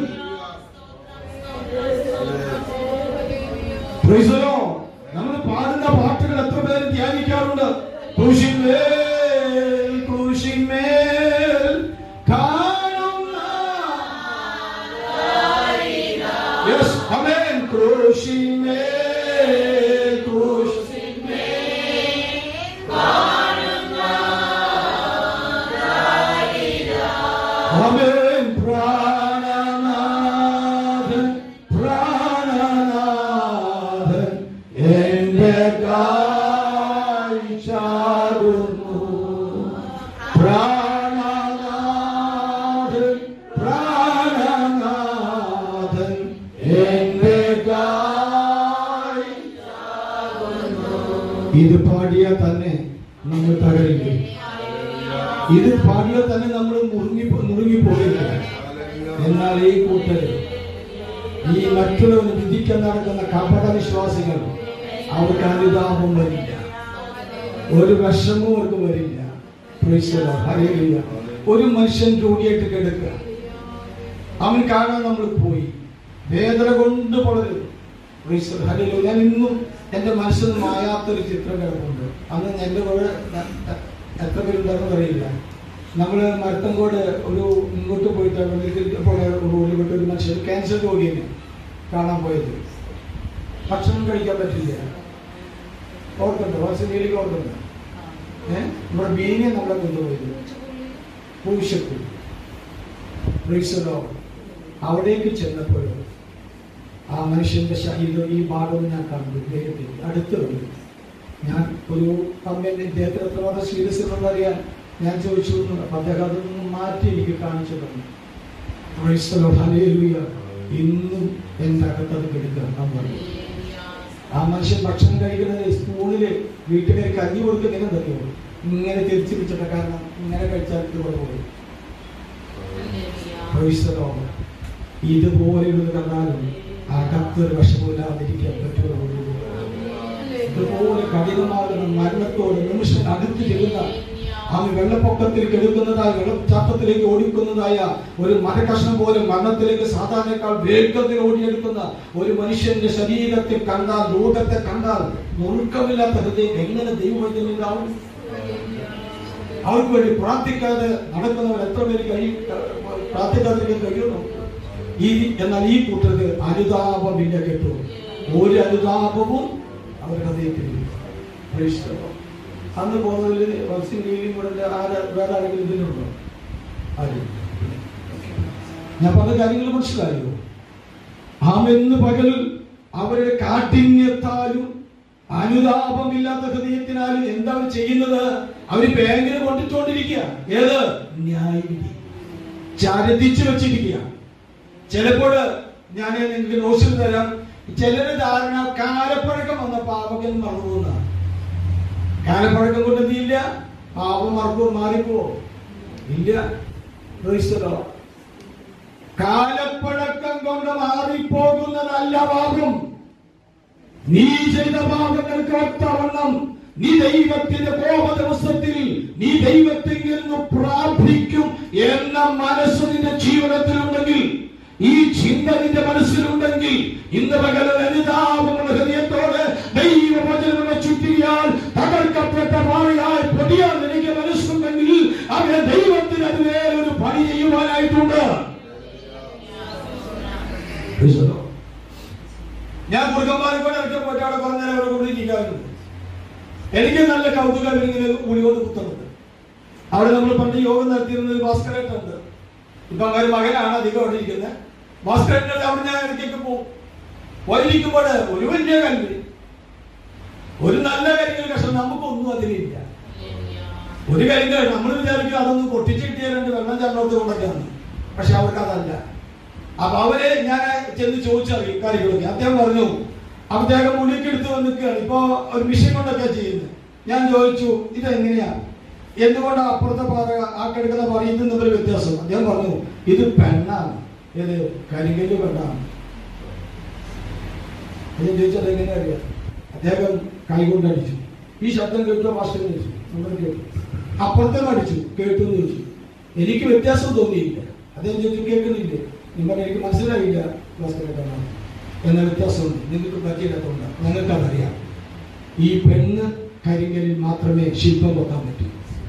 നമ്മൾ പാടുന്ന പാട്ടുകൾ എത്ര പേര് ധ്യാനിക്കാറുണ്ട്? ക്രൂശിന്മേൽ ക്രൂശിന്മേൽ കാണുന്ന ക്രൂശിന്മേൽ ഇത് പാടിയാൽ തന്നെ നമ്മൾ തകരില്ലേ? ഇത് പാടിയാൽ തന്നെ നമ്മൾ മുറുങ്ങി മുറുങ്ങിപ്പോയില്ല. എന്നാൽ ഈ കൂട്ടര്, ഈ മറ്റുള്ളവന് വിധിക്കാൻ നടക്കുന്ന കപട വിശ്വാസികൾ, അവർക്ക് അനുതാപം വരില്ല, ഒരു വിഷമവും അവർക്ക് വരില്ല. ഒരു മനുഷ്യൻ രോഗിയായിട്ട് കിടക്കുക, അവൻ കാണാൻ നമ്മൾ പോയി, വേദന കൊണ്ട് വളരുന്നു. ഞാൻ ഇന്നും എന്റെ മനസ്സിൽ മായാത്തൊരു ചിത്രം കിടപ്പുണ്ട്. അന്ന് എന്റെ കൂടെ എത്ര പേരുണ്ടായിരുന്നു അറിയില്ല. നമ്മള് മരത്തങ്കോട് ഒരു ഇങ്ങോട്ട് പോയിട്ട് റോഡിൽ വിട്ട് ഒരു മനുഷ്യൻ ക്യാൻസർ രോഗിയെ കാണാൻ പോയത്. ഭക്ഷണം കഴിക്കാൻ പറ്റില്ല. ഓർക്കുന്നുണ്ട്, വാസുദേവിക്ക് ഓർക്കുന്നുണ്ട്. ഏഹ് നമ്മുടെ ബീനിയെ നമ്മളെ കൊണ്ടുപോയത് പൂശപ്പൂ. അവിടേക്ക് ചെന്നപ്പോൾ ആ മനുഷ്യന്റെ ശരീരം ഈ ഭാഗം ഞാൻ കണ്ടു. ദൈവത്തിൽ അടുത്ത് വന്നു. ഞാൻ ഒരു അമ്മേന്റെ ഇദ്ദേഹത്തിന് എത്രമാത്രം സീരിയസ് ഉള്ളതറിയാൻ ഞാൻ ചോദിച്ചു. അദ്ദേഹം അതൊന്നും മാറ്റി എനിക്ക് കാണിച്ചു തന്നു. ഇന്നും എന്റെ അകത്തത് കെടുക്കാൻ പറഞ്ഞു. ആ മനുഷ്യൻ ഭക്ഷണം കഴിക്കുന്നത് സ്പൂണില് വീട്ടുകാർ കഞ്ഞി കൊടുക്കുന്നതിനെ തന്നെയോ ഇങ്ങനെ തിരിച്ചു പിടിച്ചിട്ട, കാരണം ഇങ്ങനെ കഴിച്ചാൽ ഇതുപോലെ പോയി. ഇതുപോലെയുള്ളത് കണ്ടാലും അകത്തൊരു വിഷമില്ലാതിരിക്കാൻ പറ്റുമോ? ഇതുപോലെ കഠിനമാകുന്ന മരണത്തോട് നിമിഷം അടുത്ത് ചെല്ലുന്ന, അവൻ വെള്ളപ്പൊക്കത്തിൽ കെടുക്കുന്നതായ, വെള്ളച്ചാട്ടത്തിലേക്ക് ഓടിക്കുന്നതായ ഒരു മരകഷ്ണം പോലെ മരണത്തിലേക്ക് സാധാരണക്കാൾ വേഗത്തിൽ ഓടിയെടുക്കുന്ന ഒരു മനുഷ്യന്റെ ശരീരത്തിൽ കണ്ടാൽ, ലോകത്തെ കണ്ടാൽ നുറുക്കമില്ലാത്ത ഹൃദയം എങ്ങനെ ദൈവവൈദ്യനുണ്ടാവും? അവർക്ക് വേണ്ടി പ്രാർത്ഥിക്കാതെ നടക്കുന്നവർ എത്ര പേര് കഴിയും? പ്രാർത്ഥിക്കാതിരിക്കാൻ കഴിയുന്നു? ഈ എന്നാൽ ഈ കൂട്ടർക്ക് അനുതാപമില്ല. കേട്ടോ, ഒരു അനുതാപവും അവരുടെ ഹൃദയത്തിലില്ല. അന്ന് പോകുന്നതിൽ വത്സിന്റെയും കൂടെ വേറെ ആരെങ്കിലും ഇതിലുണ്ടോ? ആരും. ഞാൻ പറഞ്ഞ കാര്യങ്ങൾ മനസ്സിലായോ? ആമെന്ന് പകൽ അവരുടെ കാഠിന്യത്താലും അനുതാപമില്ലാത്ത ഹൃദയത്തിനാലും എന്താ അവർ ചെയ്യുന്നത്? അവര് ബാങ്കിൽ കൊണ്ടിട്ടുകൊണ്ടിരിക്കുക. ഏത് ന്യായവിധി ചരതിച്ചു വെച്ചിരിക്കുക. ചിലപ്പോൾ ഞാൻ നിങ്ങൾക്ക് നോട്ട്സിൽ തരാം. ചിലരുടെ ധാരണ കാലപ്പഴക്കം വന്ന പാപകൻ മറന്നുപോകുന്ന. കാലപ്പഴക്കം കൊണ്ട് എന്തില്ല? പാപം മറക്കോ മാറിപ്പോ? ഇല്ല. കാലപ്പഴക്കം കൊണ്ട് മാറിപ്പോകുന്നതല്ല പാപം. നീ ചെയ്ത പാപങ്ങൾക്ക് ഒത്തവണ്ണം നീ ദൈവത്തിന്റെ കോപ ദിവസത്തിൽ നീ ദൈവത്തിൽ നിന്ന് പ്രാർത്ഥിക്കും എന്ന മനസ്സ് നിന്റെ ജീവിതത്തിലുണ്ടെങ്കിൽ, ഈ ചിന്ത നിന്റെ മനസ്സിലുണ്ടെങ്കിൽ, ഇന്ന് പകൽ അനുതാപമുള്ള ഹൃദയത്തോടെ ദൈവവചനങ്ങളെ ചുറ്റിയാൽ തകർക്കപ്പെട്ട പാറയായി പൊടിയാൻ എനിക്ക് മനസ്സുണ്ടെങ്കിൽ, അവരെ ദൈവത്തിന് അതിനെ ഒരു പണി ചെയ്യുവാനായിട്ടുണ്ട്. ഞാൻ കുറുക്കന്മാരെക്കൂടെ ഇറക്കി പോയിട്ട് അവിടെ കുറഞ്ഞ നേരം അവരെ കൊണ്ടിരിക്കാറുണ്ട്. എനിക്ക് നല്ല കൗതുകം ഇങ്ങനെ കൂടികൊണ്ട് കുത്തുന്നുണ്ട്. അവിടെ നമ്മൾ പണ്ട് യോഗം നടത്തിയിരുന്നത് ഭാസ്കരേട്ടുണ്ട്. ഇപ്പൊ അങ്ങനെ മകനാണ് അധികം അവിടെ ഇരിക്കുന്നത്. ഭാസ്കരന്റെ അവിടെ ഞാൻ ഇടയ്ക്കൊക്കെ പോകും. പോയിരിക്കുമ്പോൾ ഒരു വലിയ കല്ല്, ഒരു നല്ല കരിങ്കൽ കഷ്ണം, നമുക്കൊന്നും അതിലില്ല. ഒരു കരിങ്കൽ നമ്മൾ വിചാരിക്കും അതൊന്ന് പൊട്ടിച്ചിട്ടിയ രണ്ട് വെള്ളം ചാട്ടോട്ട് കൊണ്ടൊക്കെയാണ്. പക്ഷെ അവർക്ക് അതല്ല. അപ്പൊ അവരെ ഞാൻ ചെന്ന് ചോദിച്ചറിയും കാര്യങ്ങളൊക്കെ. അദ്ദേഹം പറഞ്ഞു, അദ്ദേഹം മുടിക്കെടുത്ത് വന്നിക്കുകയാണ്. ഇപ്പൊ ഒരു മിഷൻ കൊണ്ടൊക്കെ ചെയ്യുന്നത്. ഞാൻ ചോദിച്ചു ഇതെങ്ങനെയാ, എന്തുകൊണ്ട് അപ്പുറത്തെ പാറ ആ കിടക്കുന്ന പാറ ഇത് തമ്മിൽ വ്യത്യാസം? അദ്ദേഹം പറഞ്ഞു ഇത് പെണ്ണാണ്. ഏത് കരിങ്കല്ല് പെണ്ണാണ്. ഞാൻ ചോദിച്ചത് എങ്ങനെ അറിയാം? അദ്ദേഹം കൈകൊണ്ടടിച്ചു. ഈ ശബ്ദം കേട്ടോ മാസ്റ്റർ ചോദിച്ചു, നമ്മൾ കേട്ടു. അപ്പുറത്തേം അടിച്ചു, കേട്ടു എന്ന് ചോദിച്ചു. എനിക്ക് വ്യത്യാസം തോന്നിയില്ല. അദ്ദേഹം ചോദിച്ചു കേൾക്കുന്നില്ലേ? നിങ്ങൾ എനിക്ക് മനസ്സിലായില്ല ഭാസ്കരേട്ടാണ് എന്ന വ്യത്യാസമുണ്ട്. നിങ്ങൾക്ക് പറ്റിയില്ലാത്തതുകൊണ്ട് ഞങ്ങൾക്കതറിയാം. ഈ പെണ്ണ് കരിങ്കലിൽ മാത്രമേ ശില്പം വെക്കാൻ പറ്റൂ.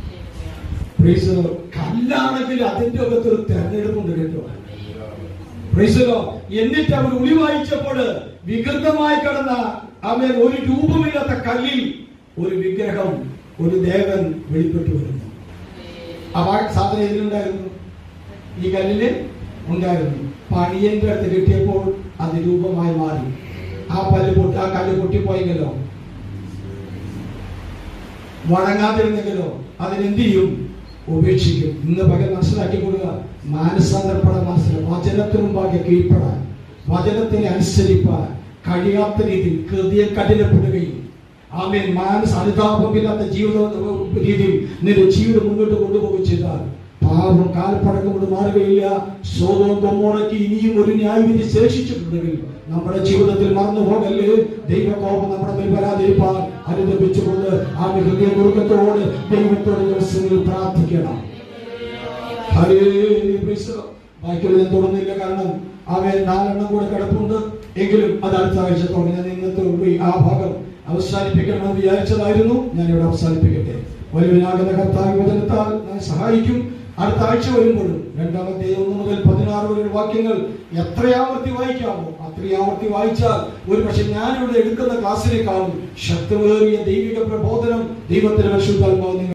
കല്ലാണെങ്കിൽ അതിന്റെ അകത്തൊരു തെരഞ്ഞെടുപ്പുണ്ട് കേട്ടോ. എന്നിട്ട് അവർ ഉളി വായിച്ചപ്പോൾ വികൃതമായി കിടന്ന അവൻ ഒരു രൂപമില്ലാത്ത കല്ലിൽ ഒരു വിഗ്രഹം, ഒരു ദേവൻ വെളിപ്പെട്ടു വരുന്നു. ആ സാധനം ഇതിലുണ്ടായിരുന്നു, ഈ കല്ലില് ഉണ്ടായിരുന്നു. പണിയന്റെ അടുത്ത് കിട്ടിയപ്പോൾ അത് രൂപമായി മാറി. ആ പല്ല് പൊട്ടി ആ കല്ല് പൊട്ടിപ്പോയെങ്കിലോ, വഴങ്ങാതിരുന്നെങ്കിലോ അതിനെന്ത് ചെയ്യും? ഉപേക്ഷിക്കും. ഇന്ന് പകൽ മനസ്സിലാക്കി കൊടുക്കുക. മാനസാന്തരപ്പെടാൻ മനസ്സിലാക്കി വചനത്തിനും ഭാഗ്യ കീഴ്പ്പെടാൻ, വചനത്തിനെ അനുസരിപ്പാൻ കഴിയാത്ത രീതിയിൽ ഹൃദയം കഠിനപ്പെടുകയും ആമേൻ, മാനസ അനുതാപമില്ലാത്ത ജീവിത രീതിയിൽ നിന്റെ ജീവിതം മുന്നോട്ട് കൊണ്ടുപോവുകയും ചെയ്താൽ പാപം കാൽപ്പടക്കം കൊണ്ട് മാറുകയില്ല. സോദോം ഗൊമോറയ്ക്ക് ഇനിയും ഒരു ന്യായവിധി ശേഷിച്ചിട്ടുണ്ടെങ്കിൽ നമ്മുടെ ജീവിതത്തിൽ മറന്നു പോകല്ലേ. ദൈവകോപം നമ്മുടെ മേൽ വരാതിരിപ്പാൻ അനുദപിച്ചുകൊണ്ട് ആ ഹൃദയ ദുർഗത്തോട് ദൈവത്തോട് ദിവസങ്ങളിൽ പ്രാർത്ഥിക്കണം. ബാക്കിയുള്ള ഞാൻ തുടർന്നില്ല, കാരണം അവൻ നാലെണ്ണം കൂടെ കിടപ്പുണ്ട്. എങ്കിലും അത് അടുത്ത ആഴ്ചത്തോടെ ഞാൻ ഇന്നത്തെ ആ ഭാഗം അവസാനിപ്പിക്കണമെന്ന് വിചാരിച്ചതായിരുന്നു. ഞാൻ ഇവിടെ അവസാനിപ്പിക്കട്ടെ. വലിയവനാകുന്ന കർത്താവ് വചനത്താൽ ഞാൻ സഹായിക്കും. അടുത്ത ആഴ്ച വരുമ്പോഴും രണ്ടാമത്തെ ഒന്ന് മുതൽ പതിനാറ് വരെയുള്ള വാക്യങ്ങൾ എത്രയാവർത്തി വായിക്കാമോ അത്രയാവർത്തി വായിച്ചാൽ ഒരു പക്ഷെ ഞാനിവിടെ എടുക്കുന്ന ക്ലാസ്സിനേക്കാളും ശക്തമേറിയ ദൈവിക പ്രബോധനം ദൈവത്തിന്റെ പരിശുദ്ധാത്മാവ്